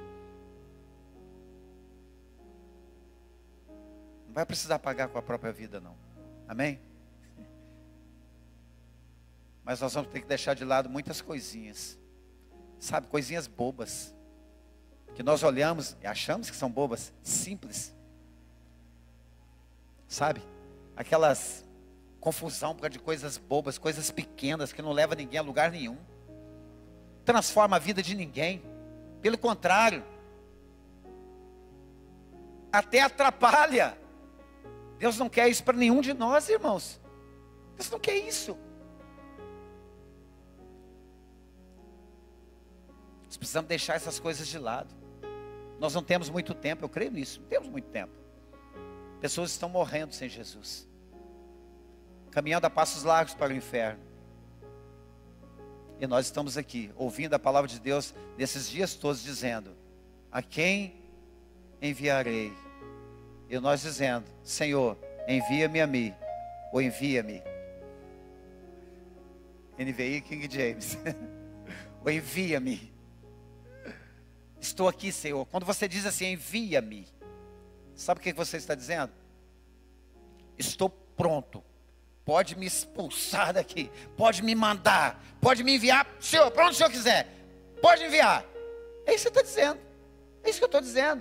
Não vai precisar pagar com a própria vida não, amém? Mas nós vamos ter que deixar de lado muitas coisinhas, sabe, coisinhas bobas, que nós olhamos e achamos que são bobas, simples, sabe, aquelas confusão por causa de coisas bobas, coisas pequenas, que não levam ninguém a lugar nenhum, transforma a vida de ninguém, pelo contrário, até atrapalha. Deus não quer isso para nenhum de nós, irmãos. Deus não quer isso. Nós precisamos deixar essas coisas de lado. Nós não temos muito tempo, eu creio nisso, não temos muito tempo. Pessoas estão morrendo sem Jesus, caminhando a passos largos para o inferno. E nós estamos aqui, ouvindo a palavra de Deus, nesses dias todos, dizendo: a quem enviarei? E nós dizendo: Senhor, envia-me a mim, ou envia-me. N V I King James. Ou envia-me. Estou aqui, Senhor. Quando você diz assim, envia-me, sabe o que você está dizendo? Estou pronto. Pode me expulsar daqui. Pode me mandar. Pode me enviar, Senhor, para onde o Senhor quiser. Pode enviar. É isso que você está dizendo. É isso que eu estou dizendo.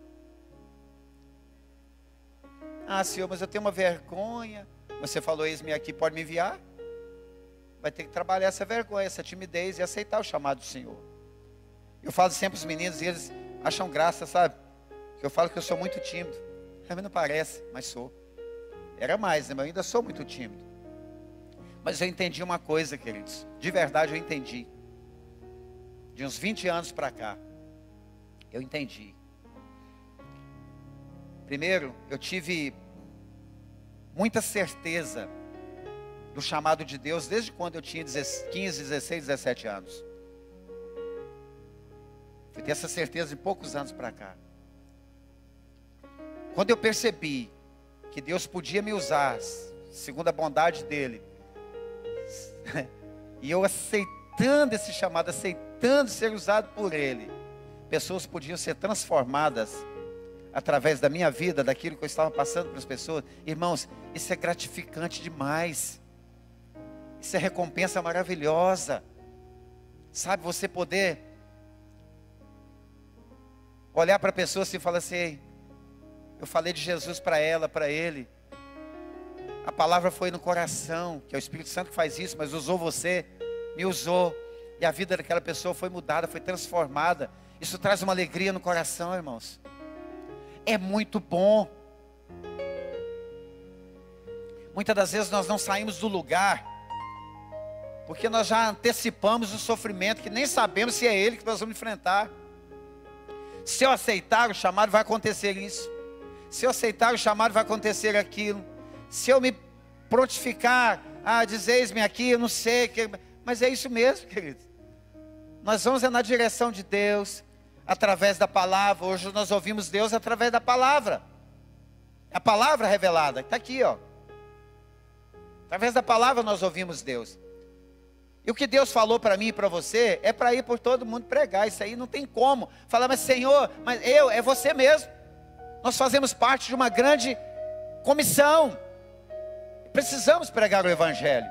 Ah, Senhor, mas eu tenho uma vergonha. Você falou, eis-me aqui, pode me enviar? Vai ter que trabalhar essa vergonha, essa timidez e aceitar o chamado do Senhor. Eu falo sempre para os meninos e eles acham graça, sabe? Que eu falo que eu sou muito tímido. A mim não parece, mas sou. Era mais, né? Mas eu ainda sou muito tímido. Mas eu entendi uma coisa, queridos. De verdade eu entendi. De uns vinte anos para cá. Eu entendi. Primeiro, eu tive muita certeza do chamado de Deus desde quando eu tinha quinze, dezesseis, dezessete anos. Fui ter essa certeza de poucos anos para cá. Quando eu percebi que Deus podia me usar, segundo a bondade dEle, e eu aceitando esse chamado, aceitando ser usado por Ele, pessoas podiam ser transformadas através da minha vida, daquilo que eu estava passando para as pessoas. Irmãos, isso é gratificante demais. Isso é recompensa maravilhosa. Sabe, você poder olhar para a pessoa assim e falar assim: eu falei de Jesus para ela, para ele. A palavra foi no coração, que é o Espírito Santo que faz isso, mas usou você, me usou. E a vida daquela pessoa foi mudada, foi transformada. Isso traz uma alegria no coração, irmãos. É muito bom. Muitas das vezes nós não saímos do lugar, porque nós já antecipamos o sofrimento, que nem sabemos se é ele que nós vamos enfrentar. Se eu aceitar o chamado, vai acontecer isso. Se eu aceitar o chamado, vai acontecer aquilo. Se eu me prontificar, ah, dizeis-me aqui, eu não sei, que... mas é isso mesmo, queridos. Nós vamos é na direção de Deus, através da palavra. Hoje nós ouvimos Deus através da palavra. A palavra revelada, está aqui, ó. Através da palavra nós ouvimos Deus. E o que Deus falou para mim e para você, é para ir por todo mundo pregar. Isso aí não tem como. Falar, mas Senhor, mas eu, é você mesmo. Nós fazemos parte de uma grande comissão. Precisamos pregar o Evangelho.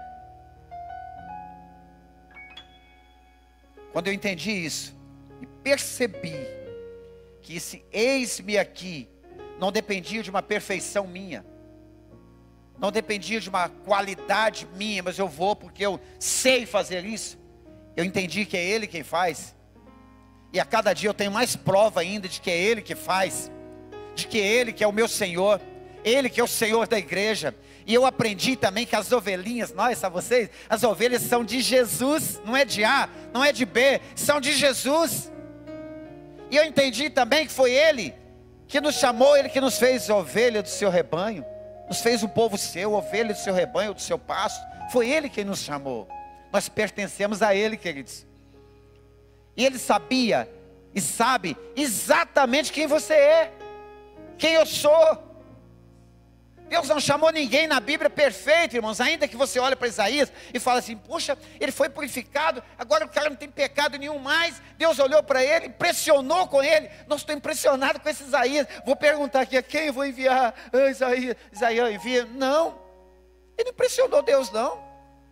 Quando eu entendi isso, e percebi, que esse eis-me aqui, não dependia de uma perfeição minha, não dependia de uma qualidade minha, mas eu vou porque eu sei fazer isso. Eu entendi que é Ele quem faz, e a cada dia eu tenho mais prova ainda de que é Ele que faz, de que é Ele que é o meu Senhor, Ele que é o Senhor da igreja. E eu aprendi também que as ovelhinhas, nós, sabe vocês? As ovelhas são de Jesus, não é de A, não é de B, são de Jesus. E eu entendi também que foi Ele que nos chamou, Ele que nos fez ovelha do seu rebanho, nos fez um povo seu, ovelha do seu rebanho, do seu pasto. Foi Ele quem nos chamou. Nós pertencemos a Ele, queridos. E Ele sabia e sabe exatamente quem você é, quem eu sou. Deus não chamou ninguém na Bíblia perfeito, irmãos. Ainda que você olhe para Isaías e fale assim, puxa, ele foi purificado, agora o cara não tem pecado nenhum mais. Deus olhou para ele, impressionou com ele. Nossa, estou impressionado com esse Isaías. Vou perguntar aqui, a quem eu vou enviar? Ah, Isaías, Isaías envia. Não, ele não impressionou Deus não.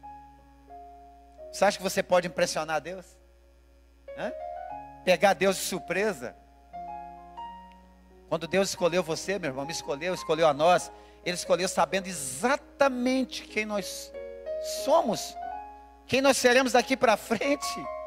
Você acha que você pode impressionar Deus? Hã? Pegar Deus de surpresa? Quando Deus escolheu você, meu irmão, me escolheu, escolheu a nós, Ele escolheu sabendo exatamente quem nós somos, quem nós seremos daqui para frente,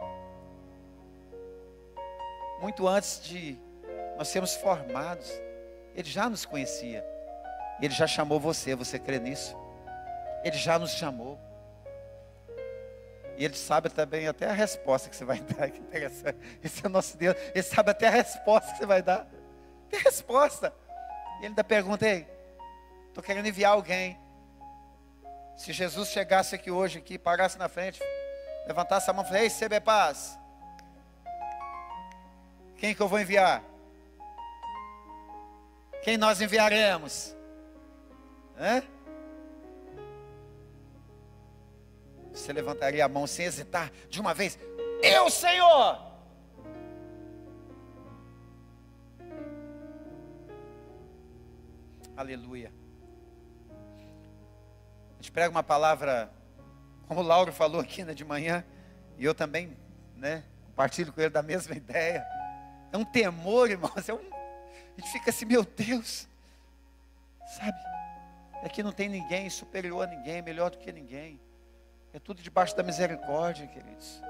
muito antes de nós sermos formados. Ele já nos conhecia, Ele já chamou você, você crê nisso? Ele já nos chamou, e Ele sabe também até a resposta que você vai dar. Que interessante, esse é o nosso Deus, Ele sabe até a resposta que você vai dar, tem resposta. E Ele ainda pergunta, ei, estou querendo enviar alguém. Se Jesus chegasse aqui hoje, aqui, parasse na frente, levantasse a mão e falasse, ei, C B Paz, quem que eu vou enviar? Quem nós enviaremos? Hã? Você levantaria a mão sem hesitar, de uma vez, eu, Senhor! Aleluia. A gente prega uma palavra, como o Lauro falou aqui, né, de manhã, e eu também, né, compartilho com ele da mesma ideia. É um temor, irmãos, é um, a gente fica assim, meu Deus, sabe, aqui não tem ninguém superior a ninguém, melhor do que ninguém, é tudo debaixo da misericórdia, queridos.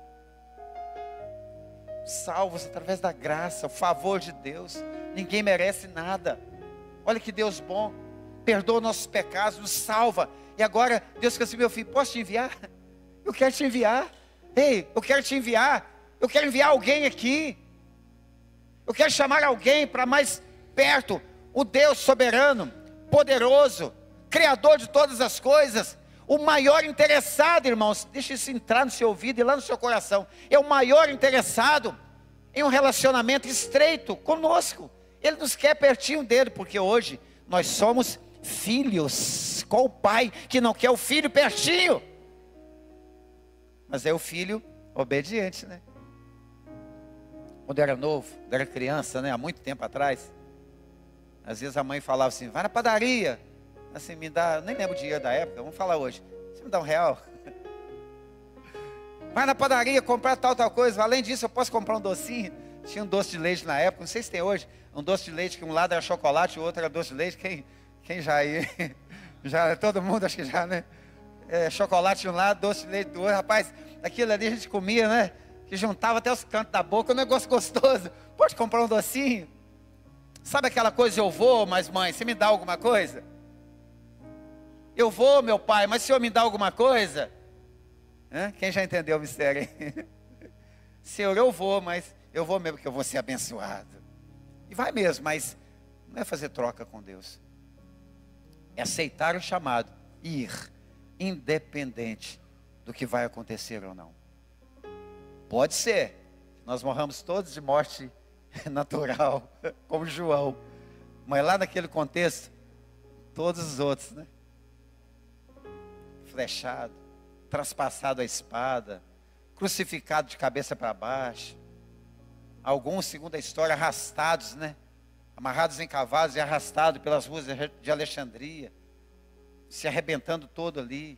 Salvos através da graça, o favor de Deus, ninguém merece nada. Olha que Deus bom, perdoa nossos pecados, nos salva. E agora Deus fica assim, meu filho, posso te enviar? Eu quero te enviar. Ei, eu quero te enviar. Eu quero enviar alguém aqui. Eu quero chamar alguém para mais perto. O Deus soberano, poderoso, Criador de todas as coisas. O maior interessado, irmãos, deixa isso entrar no seu ouvido e lá no seu coração. É o maior interessado em um relacionamento estreito conosco. Ele nos quer pertinho dele, porque hoje nós somos filhos. Qual o pai que não quer o filho pertinho? Mas é o filho obediente, né? Quando eu era novo, quando eu era criança, né? Há muito tempo atrás, às vezes a mãe falava assim, vai na padaria, assim, me dá, nem lembro o dinheiro da época, vamos falar hoje, você me dá um real? Vai na padaria comprar tal, tal coisa, além disso eu posso comprar um docinho? Tinha um doce de leite na época, não sei se tem hoje, um doce de leite que um lado era chocolate, o outro era doce de leite. Quem, quem já ia? Já, todo mundo acho que já, né? É, chocolate de um lado, doce de leite do outro. Rapaz, aquilo ali a gente comia, né? Que juntava até os cantos da boca, um negócio gostoso. Pode comprar um docinho? Sabe aquela coisa, eu vou, mas mãe, você me dá alguma coisa? Eu vou, meu pai, mas o senhor me dá alguma coisa? Hã? Quem já entendeu o mistério aí? Senhor, eu vou, mas eu vou mesmo porque eu vou ser abençoado. E vai mesmo, mas não é fazer troca com Deus. É aceitar o chamado ir, independente do que vai acontecer ou não. Pode ser, nós morramos todos de morte natural, como João, mas lá naquele contexto, todos os outros, né? Flechado, traspassado a espada, crucificado de cabeça para baixo, alguns, segundo a história, arrastados, né? Amarrados em cavalos e arrastados pelas ruas de Alexandria, se arrebentando todo ali.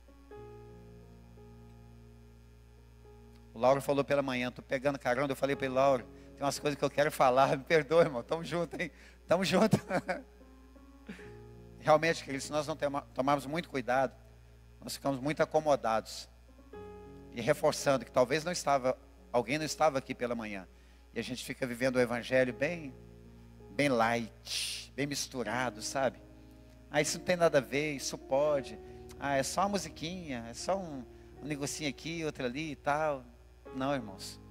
O Lauro falou pela manhã, estou pegando carona, eu falei para ele, Lauro, tem umas coisas que eu quero falar, me perdoa, irmão, estamos juntos, hein? Estamos juntos. Realmente, queridos, se nós não tomarmos muito cuidado, nós ficamos muito acomodados. E reforçando que talvez não estava, alguém não estava aqui pela manhã. E a gente fica vivendo o evangelho bem, bem light, bem misturado, sabe? Ah, isso não tem nada a ver, isso pode. Ah, é só uma musiquinha, é só um, um negocinho aqui, outro ali e tal. Não, irmãos.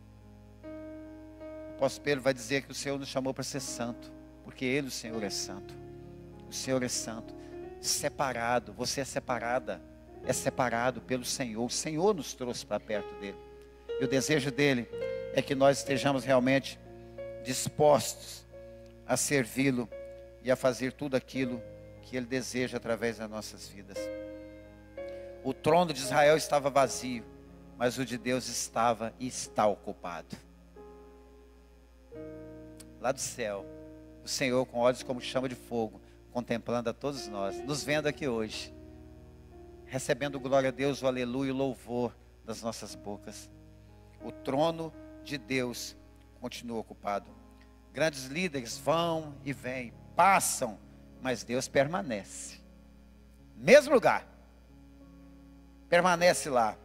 O apóstolo Pedro vai dizer que o Senhor nos chamou para ser santo, porque Ele, o Senhor, é santo. O Senhor é santo. Separado, você é separada, é separado pelo Senhor. O Senhor nos trouxe para perto dEle. E o desejo dEle é que nós estejamos realmente dispostos a servi-lo e a fazer tudo aquilo que Ele deseja através das nossas vidas. O trono de Israel estava vazio, mas o de Deus estava e está ocupado. Lá do céu, o Senhor com olhos como chama de fogo, contemplando a todos nós, nos vendo aqui hoje, recebendo glória a Deus, o aleluia e o louvor das nossas bocas. O trono de Deus continua ocupado. Grandes líderes vão e vêm, passam, mas Deus permanece. Mesmo lugar, permanece lá.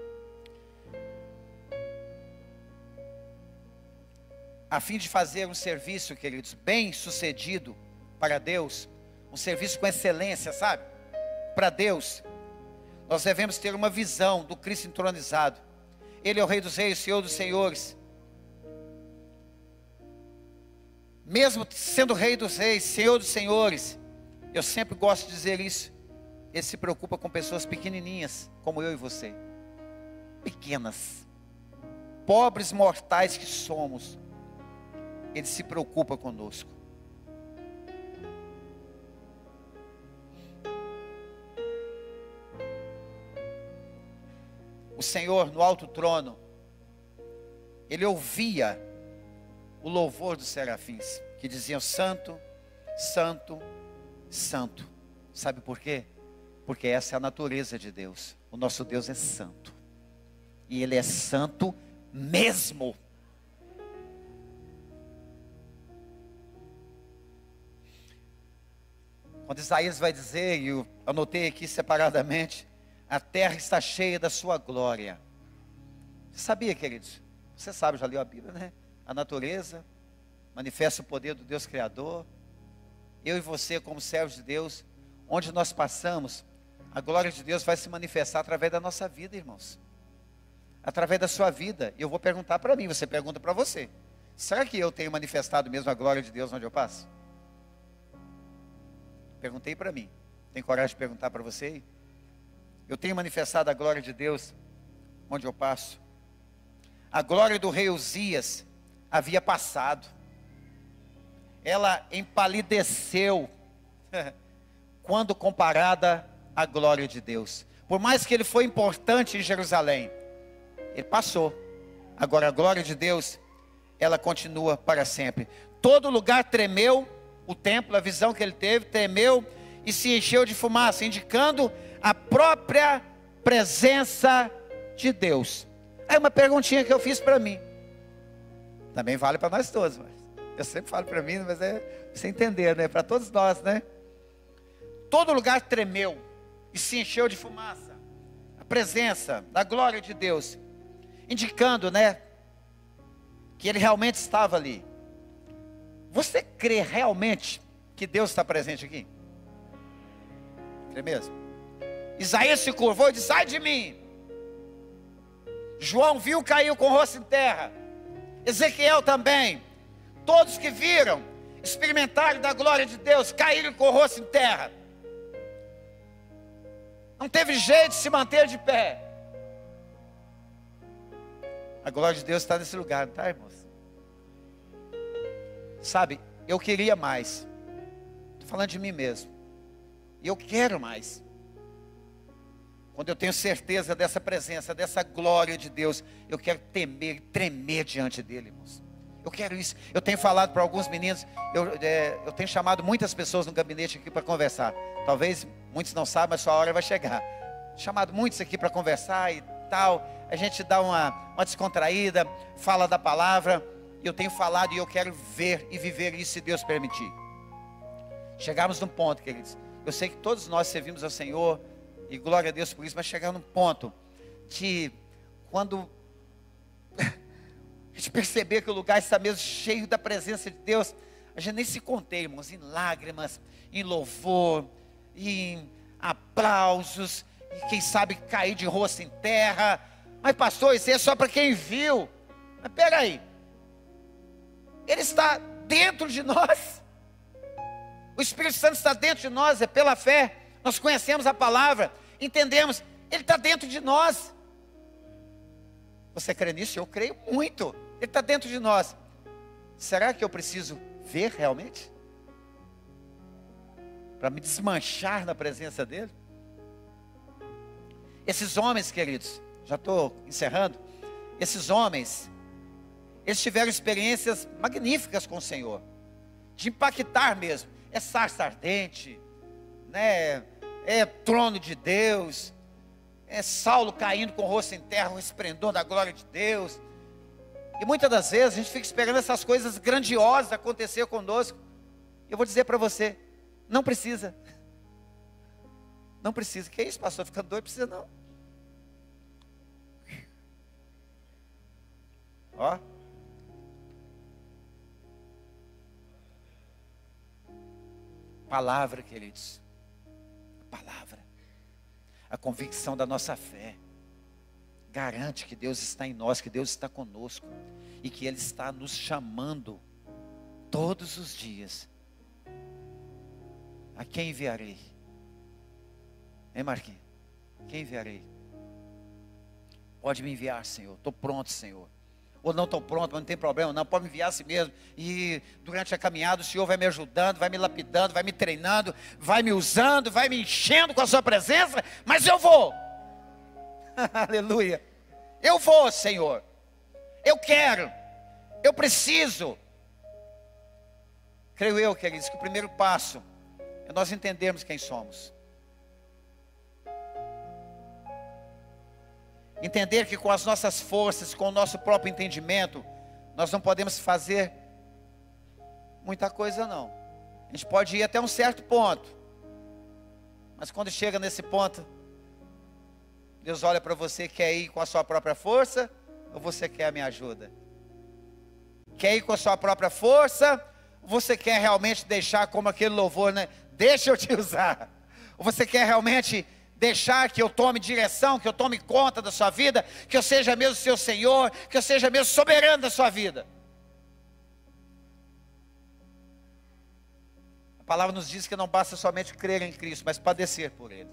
A fim de fazer um serviço, queridos, bem sucedido para Deus, um serviço com excelência, sabe? Para Deus, nós devemos ter uma visão do Cristo entronizado. Ele é o Rei dos Reis, Senhor dos Senhores. Mesmo sendo Rei dos Reis, Senhor dos Senhores, eu sempre gosto de dizer isso. Ele se preocupa com pessoas pequenininhas, como eu e você. Pequenas, pobres mortais que somos. Ele se preocupa conosco. O Senhor no alto trono, Ele ouvia o louvor dos serafins, que diziam santo, santo, santo. Sabe por quê? Porque essa é a natureza de Deus. O nosso Deus é santo. E Ele é santo mesmo. Quando Isaías vai dizer, e eu anotei aqui separadamente, a terra está cheia da sua glória. Você sabia, queridos? Você sabe, já leu a Bíblia, né? A natureza manifesta o poder do Deus Criador. Eu e você, como servos de Deus, onde nós passamos, a glória de Deus vai se manifestar através da nossa vida, irmãos. Através da sua vida. E eu vou perguntar para mim, você pergunta para você. Será que eu tenho manifestado mesmo a glória de Deus onde eu passo? Perguntei para mim. Tem coragem de perguntar para você? Eu tenho manifestado a glória de Deus onde eu passo. A glória do rei Uzias havia passado. Ela empalideceu quando comparada à glória de Deus. Por mais que ele foi importante em Jerusalém, ele passou. Agora a glória de Deus, ela continua para sempre. Todo lugar tremeu. O templo, a visão que ele teve, tremeu e se encheu de fumaça, indicando a própria presença de Deus. Aí uma perguntinha que eu fiz para mim, também vale para nós todos, mas eu sempre falo para mim, mas é para você entender, né? Para todos nós, né? Todo lugar tremeu e se encheu de fumaça, a presença da glória de Deus, indicando, né, que ele realmente estava ali. Você crê realmente que Deus está presente aqui? Crê mesmo? Isaías se curvou e disse, sai de mim. João viu, caiu com o rosto em terra. Ezequiel também. Todos que viram, experimentaram da glória de Deus, caíram com o rosto em terra. Não teve jeito de se manter de pé. A glória de Deus está nesse lugar, não tá, irmãos? Sabe, eu queria mais. Estou falando de mim mesmo. E eu quero mais. Quando eu tenho certeza dessa presença, dessa glória de Deus, eu quero temer, tremer diante dele, irmãos. Eu quero isso. Eu tenho falado para alguns meninos, eu, é, eu tenho chamado muitas pessoas no gabinete aqui para conversar. Talvez muitos não saibam, mas sua hora vai chegar. Chamado muitos aqui para conversar e tal. A gente dá uma, uma descontraída, fala da palavra. E eu tenho falado e eu quero ver e viver isso, se Deus permitir. Chegamos num ponto, queridos. Eu sei que todos nós servimos ao Senhor, e glória a Deus por isso, mas chegar num ponto de quando a gente perceber que o lugar está mesmo cheio da presença de Deus, a gente nem se contém, irmãos, em lágrimas, em louvor, em aplausos, e quem sabe cair de rosto em terra. Mas pastor, isso é só para quem viu. Mas peraí, Ele está dentro de nós. O Espírito Santo está dentro de nós, é pela fé. Nós conhecemos a palavra, entendemos, Ele está dentro de nós. Você crê nisso? Eu creio muito. Ele está dentro de nós. Será que eu preciso ver realmente? Para me desmanchar na presença dEle? Esses homens, queridos, já estou encerrando. Esses homens, eles tiveram experiências magníficas com o Senhor, de impactar mesmo. É sarça ardente, né? É trono de Deus, é Saulo caindo com o rosto em terra, o esplendor da glória de Deus. E muitas das vezes a gente fica esperando essas coisas grandiosas acontecer conosco. Eu vou dizer para você, não precisa. Não precisa. Que isso, pastor? Ficando doido? Precisa não. Ó. Palavra, queridos. Palavra. A convicção da nossa fé garante que Deus está em nós, que Deus está conosco e que Ele está nos chamando todos os dias. A quem enviarei? Hein, Marquinhos? Quem enviarei? Pode me enviar, Senhor. Estou pronto, Senhor. Ou não estou pronto, mas não tem problema, não, pode me enviar a si mesmo. E durante a caminhada o Senhor vai me ajudando, vai me lapidando, vai me treinando, vai me usando, vai me enchendo com a sua presença. Mas eu vou. Aleluia. Eu vou, Senhor. Eu quero. Eu preciso. Creio eu, queridos, que o primeiro passo é nós entendermos quem somos. Entender que com as nossas forças, com o nosso próprio entendimento, nós não podemos fazer muita coisa não. A gente pode ir até um certo ponto, mas quando chega nesse ponto, Deus olha para você, quer ir com a sua própria força, ou você quer a minha ajuda? Quer ir com a sua própria força, ou você quer realmente deixar como aquele louvor, né? Deixa eu te usar. Ou você quer realmente deixar que eu tome direção, que eu tome conta da sua vida, que eu seja mesmo seu Senhor, que eu seja mesmo soberano da sua vida. A palavra nos diz que não basta somente crer em Cristo, mas padecer por Ele.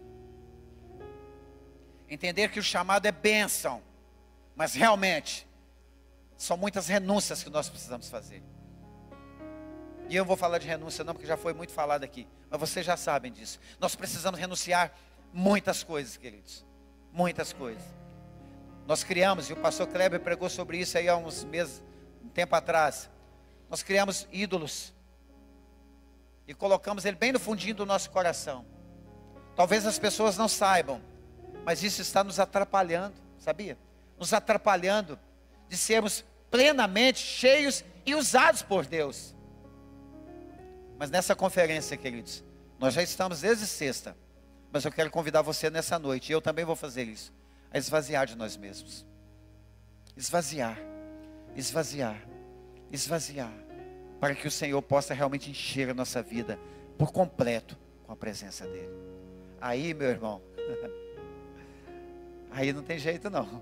Entender que o chamado é bênção, mas realmente são muitas renúncias que nós precisamos fazer. E eu não vou falar de renúncia não, porque já foi muito falado aqui, mas vocês já sabem disso. Nós precisamos renunciar muitas coisas, queridos, muitas coisas. Nós criamos, e o pastor Kleber pregou sobre isso aí há uns meses, um tempo atrás. Nós criamos ídolos e colocamos ele bem no fundinho do nosso coração. Talvez as pessoas não saibam, mas isso está nos atrapalhando, sabia? Nos atrapalhando de sermos plenamente cheios e usados por Deus. Mas nessa conferência, queridos, nós já estamos desde sexta. Mas eu quero convidar você nessa noite, e eu também vou fazer isso, a esvaziar de nós mesmos. Esvaziar, esvaziar, esvaziar, para que o Senhor possa realmente encher a nossa vida por completo com a presença dEle. Aí, meu irmão, aí não tem jeito não.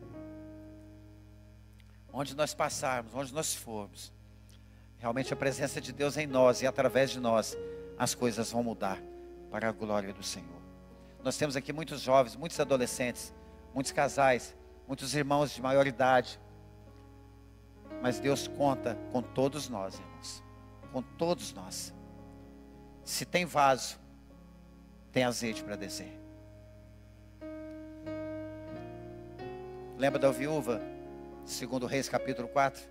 Onde nós passarmos, onde nós formos, realmente a presença de Deus em nós e através de nós, as coisas vão mudar para a glória do Senhor. Nós temos aqui muitos jovens, muitos adolescentes, muitos casais, muitos irmãos de maior idade. Mas Deus conta com todos nós, irmãos. Com todos nós. Se tem vaso, tem azeite para descer. Lembra da viúva? Segundo Reis capítulo quatro.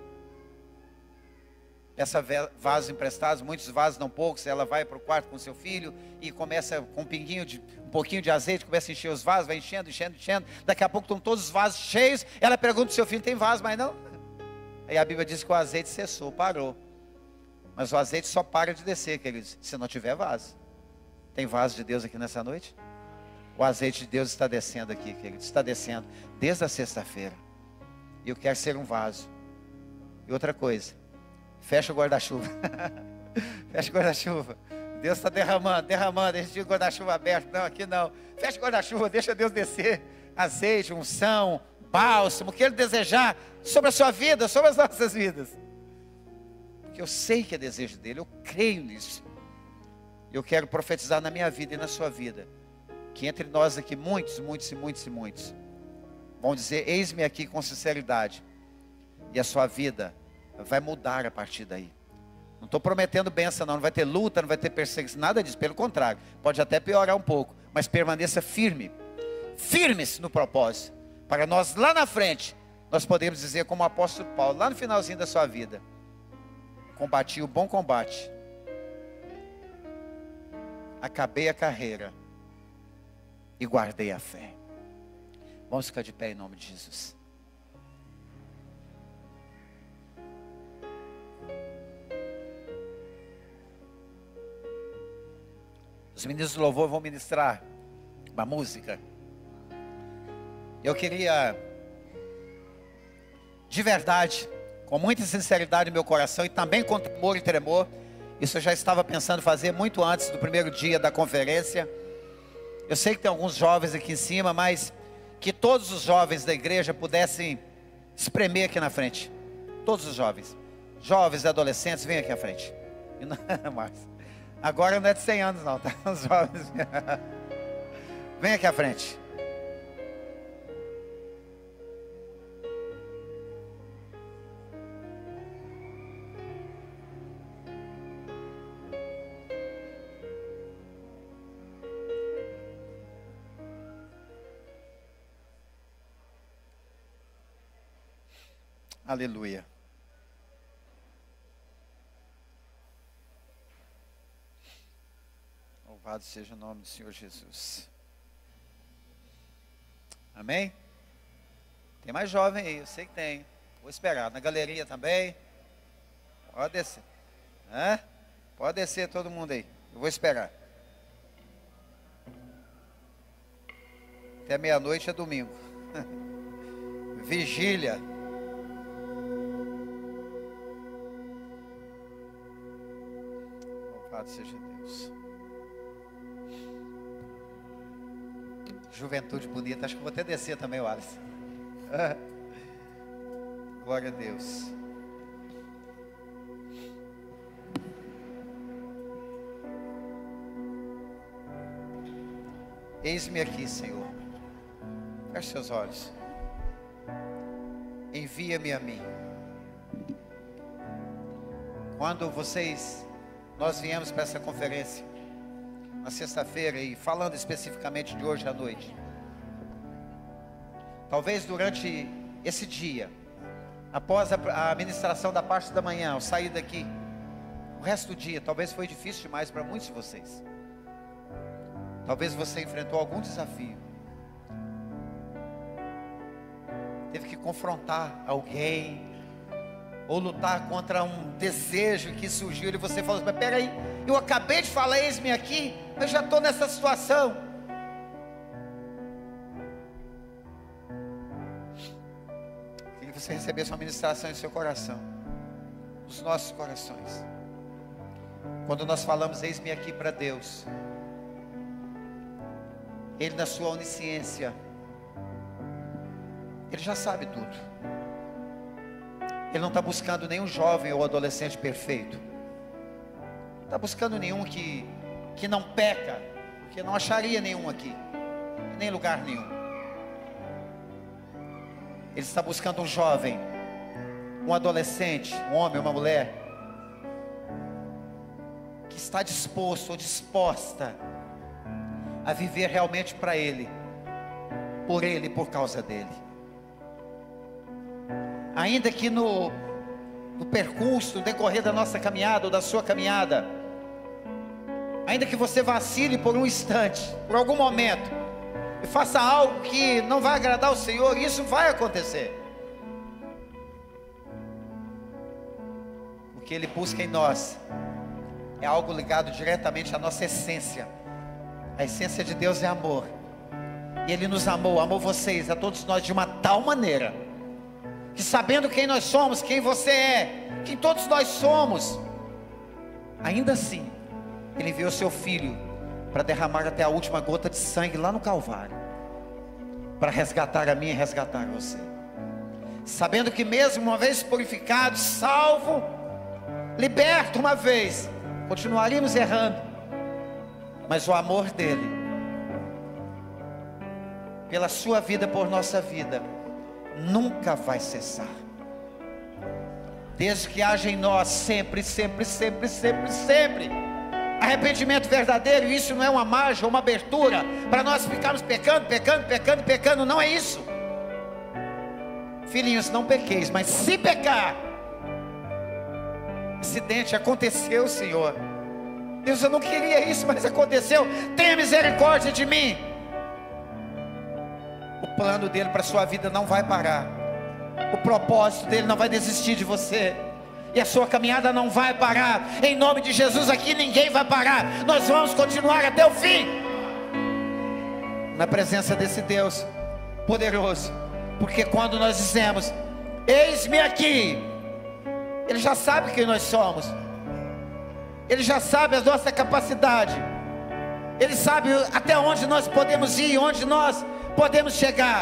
Peça vasos emprestados, muitos vasos, não poucos. Ela vai para o quarto com seu filho e começa com um pinguinho de, um pouquinho de azeite, começa a encher os vasos, vai enchendo, enchendo, enchendo. Daqui a pouco estão todos os vasos cheios. Ela pergunta para o seu filho, tem vaso, mas não. Aí a Bíblia diz que o azeite cessou, parou. Mas o azeite só para de descer, queridos, se não tiver vaso. Tem vaso de Deus aqui nessa noite? O azeite de Deus está descendo aqui, queridos, está descendo desde a sexta-feira. E eu quero ser um vaso. E outra coisa, fecha o guarda-chuva. Fecha o guarda-chuva. Deus está derramando, derramando. A gente tinha o guarda-chuva aberto. Não, aqui não. Fecha o guarda-chuva, deixa Deus descer. Azeite, unção, bálsamo, o que Ele desejar sobre a sua vida, sobre as nossas vidas. Porque eu sei que é desejo dEle, eu creio nisso. Eu quero profetizar na minha vida e na sua vida. Que entre nós aqui, muitos, muitos e muitos e muitos vão dizer, eis-me aqui com sinceridade. E a sua vida vai mudar a partir daí. Não estou prometendo bênção não, não vai ter luta, não vai ter perseguição, nada disso, pelo contrário, pode até piorar um pouco, mas permaneça firme, firme-se no propósito, para nós lá na frente, nós podemos dizer como o apóstolo Paulo, lá no finalzinho da sua vida, combati o bom combate, acabei a carreira, e guardei a fé. Vamos ficar de pé em nome de Jesus. Os meninos do louvor vão ministrar uma música. Eu queria, de verdade, com muita sinceridade no meu coração e também com temor e tremor, isso eu já estava pensando fazer muito antes do primeiro dia da conferência. Eu sei que tem alguns jovens aqui em cima, mas que todos os jovens da igreja pudessem espremer aqui na frente. Todos os jovens, jovens e adolescentes, vem aqui à frente. Márcio. Agora não é de cem anos não, tá? Os jovens. Vem aqui à frente. Aleluia. Louvado seja o nome do Senhor Jesus. Amém? Tem mais jovem aí, eu sei que tem. Vou esperar. Na galeria também. Pode descer. Hã? Pode descer todo mundo aí. Eu vou esperar. Até meia-noite é domingo. Vigília. Louvado seja Deus. Juventude bonita. Acho que vou até descer também, Wallace. Glória a Deus. Eis-me aqui, Senhor. Feche seus olhos. Envia-me a mim. Quando vocês, nós viemos para essa conferência, na sexta-feira, e falando especificamente de hoje à noite, talvez durante esse dia, após a, a ministração da parte da manhã, ao sair daqui, o resto do dia, talvez foi difícil demais para muitos de vocês. Talvez você enfrentou algum desafio, teve que confrontar alguém, ou lutar contra um desejo que surgiu, e você falou assim, mas peraí, eu acabei de falar, eis-me aqui, mas já estou nessa situação. Queria que você recebesse uma ministração em seu coração, nos nossos corações. Quando nós falamos, eis-me aqui para Deus, Ele na sua onisciência, Ele já sabe tudo. Ele não está buscando nenhum jovem ou adolescente perfeito. Não está buscando nenhum que, que não peca porque não acharia nenhum aqui, nem lugar nenhum. Ele está buscando um jovem, um adolescente, um homem, uma mulher, que está disposto ou disposta a viver realmente para Ele, por Ele e por causa dEle. Ainda que no, no percurso, no decorrer da nossa caminhada ou da sua caminhada, ainda que você vacile por um instante, por algum momento, e faça algo que não vai agradar ao Senhor, isso vai acontecer. O que Ele busca em nós é algo ligado diretamente à nossa essência. A essência de Deus é amor. E Ele nos amou, amou vocês, a todos nós de uma tal maneira, que sabendo quem nós somos, quem você é, quem todos nós somos, ainda assim, Ele enviou seu Filho para derramar até a última gota de sangue lá no Calvário, para resgatar a mim e resgatar você. Sabendo que mesmo uma vez purificado, salvo, liberto uma vez, continuaríamos errando, mas o amor dEle, pela sua vida, por nossa vida, nunca vai cessar. Desde que haja em nós sempre, sempre, sempre, sempre, sempre arrependimento verdadeiro. Isso não é uma margem, uma abertura para nós ficarmos pecando, pecando, pecando, pecando. Não é isso. Filhinhos, não pequeis, mas se pecar, acidente aconteceu, Senhor. Deus, eu não queria isso, mas aconteceu. Tenha misericórdia de mim. O plano dele para a sua vida não vai parar. O propósito dele não vai desistir de você. E a sua caminhada não vai parar. Em nome de Jesus, aqui ninguém vai parar. Nós vamos continuar até o fim, na presença desse Deus poderoso. Porque quando nós dizemos, eis-me aqui, Ele já sabe quem nós somos. Ele já sabe a nossa capacidade. Ele sabe até onde nós podemos ir, onde nós podemos chegar.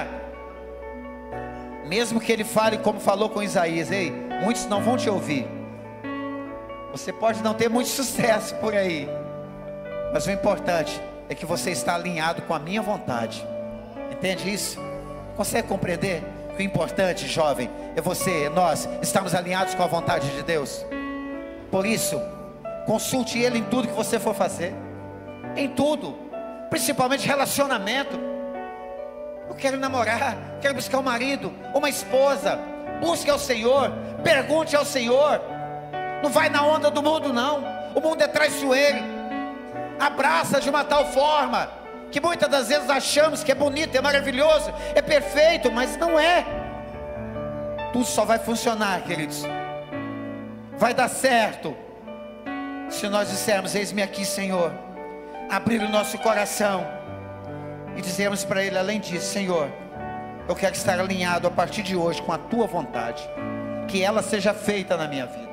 Mesmo que Ele fale como falou com Isaías: ei, muitos não vão te ouvir. Você pode não ter muito sucesso por aí, mas o importante é que você está alinhado com a minha vontade. Entende isso? Consegue compreender? O importante, jovem, é você, é nós, estamos alinhados com a vontade de Deus. Por isso, consulte Ele em tudo que você for fazer. Em tudo, principalmente relacionamento. Eu quero namorar, quero buscar um marido, uma esposa. Busque ao Senhor, pergunte ao Senhor. Não vai na onda do mundo não. O mundo é traiçoeiro. Abraça de uma tal forma que muitas das vezes achamos que é bonito, é maravilhoso, é perfeito, mas não é. Tudo só vai funcionar, queridos, vai dar certo se nós dissermos: eis-me aqui, Senhor. Abrir o nosso coração e dizermos para Ele, além disso: Senhor, eu quero estar alinhado a partir de hoje com a Tua vontade, que ela seja feita na minha vida.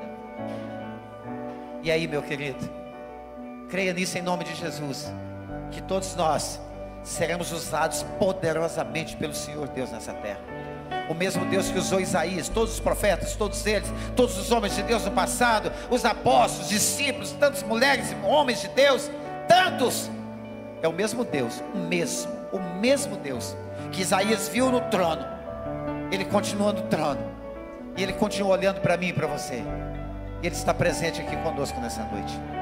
E aí, meu querido, creia nisso em nome de Jesus, que todos nós seremos usados poderosamente pelo Senhor Deus nessa terra. O mesmo Deus que usou Isaías, todos os profetas, todos eles, todos os homens de Deus do passado, os apóstolos, discípulos, tantas mulheres e homens de Deus, tantos, é o mesmo Deus, o mesmo, o mesmo Deus que Isaías viu no trono. Ele continua no trono, e Ele continua olhando para mim e para você, e Ele está presente aqui conosco nessa noite.